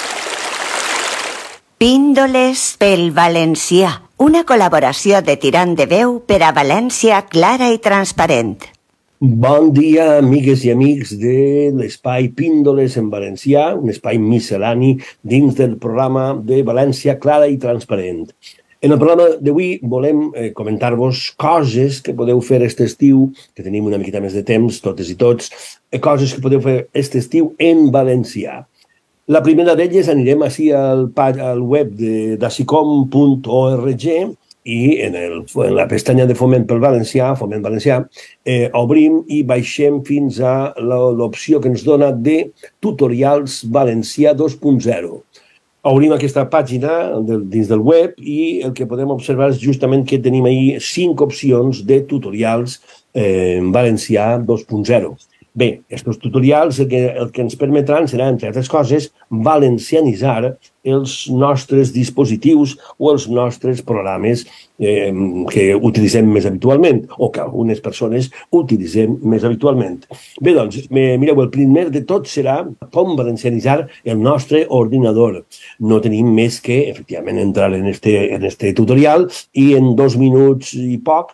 Píndoles pel valencià. Una col·laboració de Tirant de Veu per a València clara i transparent. Bon dia, amigues i amics de l'espai Píndoles en valencià, un espai miscel·lani dins del programa de València clara i transparent. En el programa d'avui volem comentar-vos coses que podeu fer aquest estiu, que tenim una miqueta més de temps, totes i tots, coses que podeu fer aquest estiu en valencià. La primera d'elles anirem així al web d'asicom.org i en la pestanya de Foment pel Valencià, Foment Valencià, obrim i baixem fins a l'opció que ens dona de tutorials Valencià 2.0. Obrim aquesta pàgina dins del web i el que podem observar és justament que tenim ahí 5 opcions de tutorials en Valencià 2.0. Bé, aquests tutorials el que ens permetran serà, entre altres coses, valencianitzar els nostres dispositius o els nostres programes que utilitzem més habitualment o que algunes persones utilitzem més habitualment. Bé, doncs, mireu, el primer de tot serà com valencianitzar el nostre ordinador. No tenim més que, efectivament, entrar en este tutorial i en 2 minuts i poc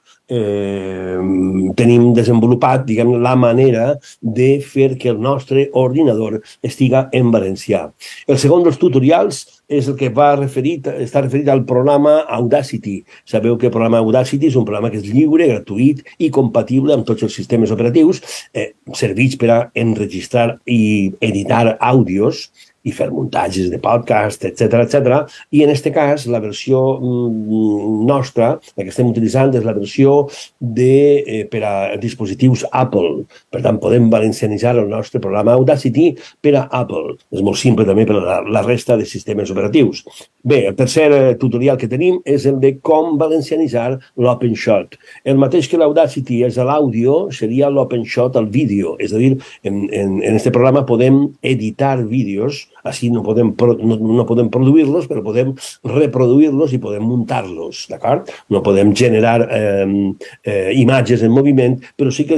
tenim desenvolupat, diguem, la manera de fer que el nostre ordinador estiga en valencià. El segon dels tutorials és el que està referit al programa Audacity. Sabeu que el programa Audacity és un programa que és lliure, gratuït i compatible amb tots els sistemes operatius, serveix per a enregistrar i editar àudios i fer muntatges de podcast, etc. I en aquest cas, la versió nostra, la que estem utilitzant, és la versió per a dispositius Apple. Per tant, podem valencianitzar el nostre programa Audacity per a Apple. És molt simple també per a la resta de sistemes operatius. Bé, el tercer tutorial que tenim és el de com valencianitzar l'OpenShot. El mateix que l'Audacity és a l'àudio, seria l'OpenShot al vídeo. És a dir, en aquest programa podem editar vídeos. Així no podem produir-los, però podem reproduir-los i podem muntar-los, d'acord? No podem generar imatges en moviment, però sí que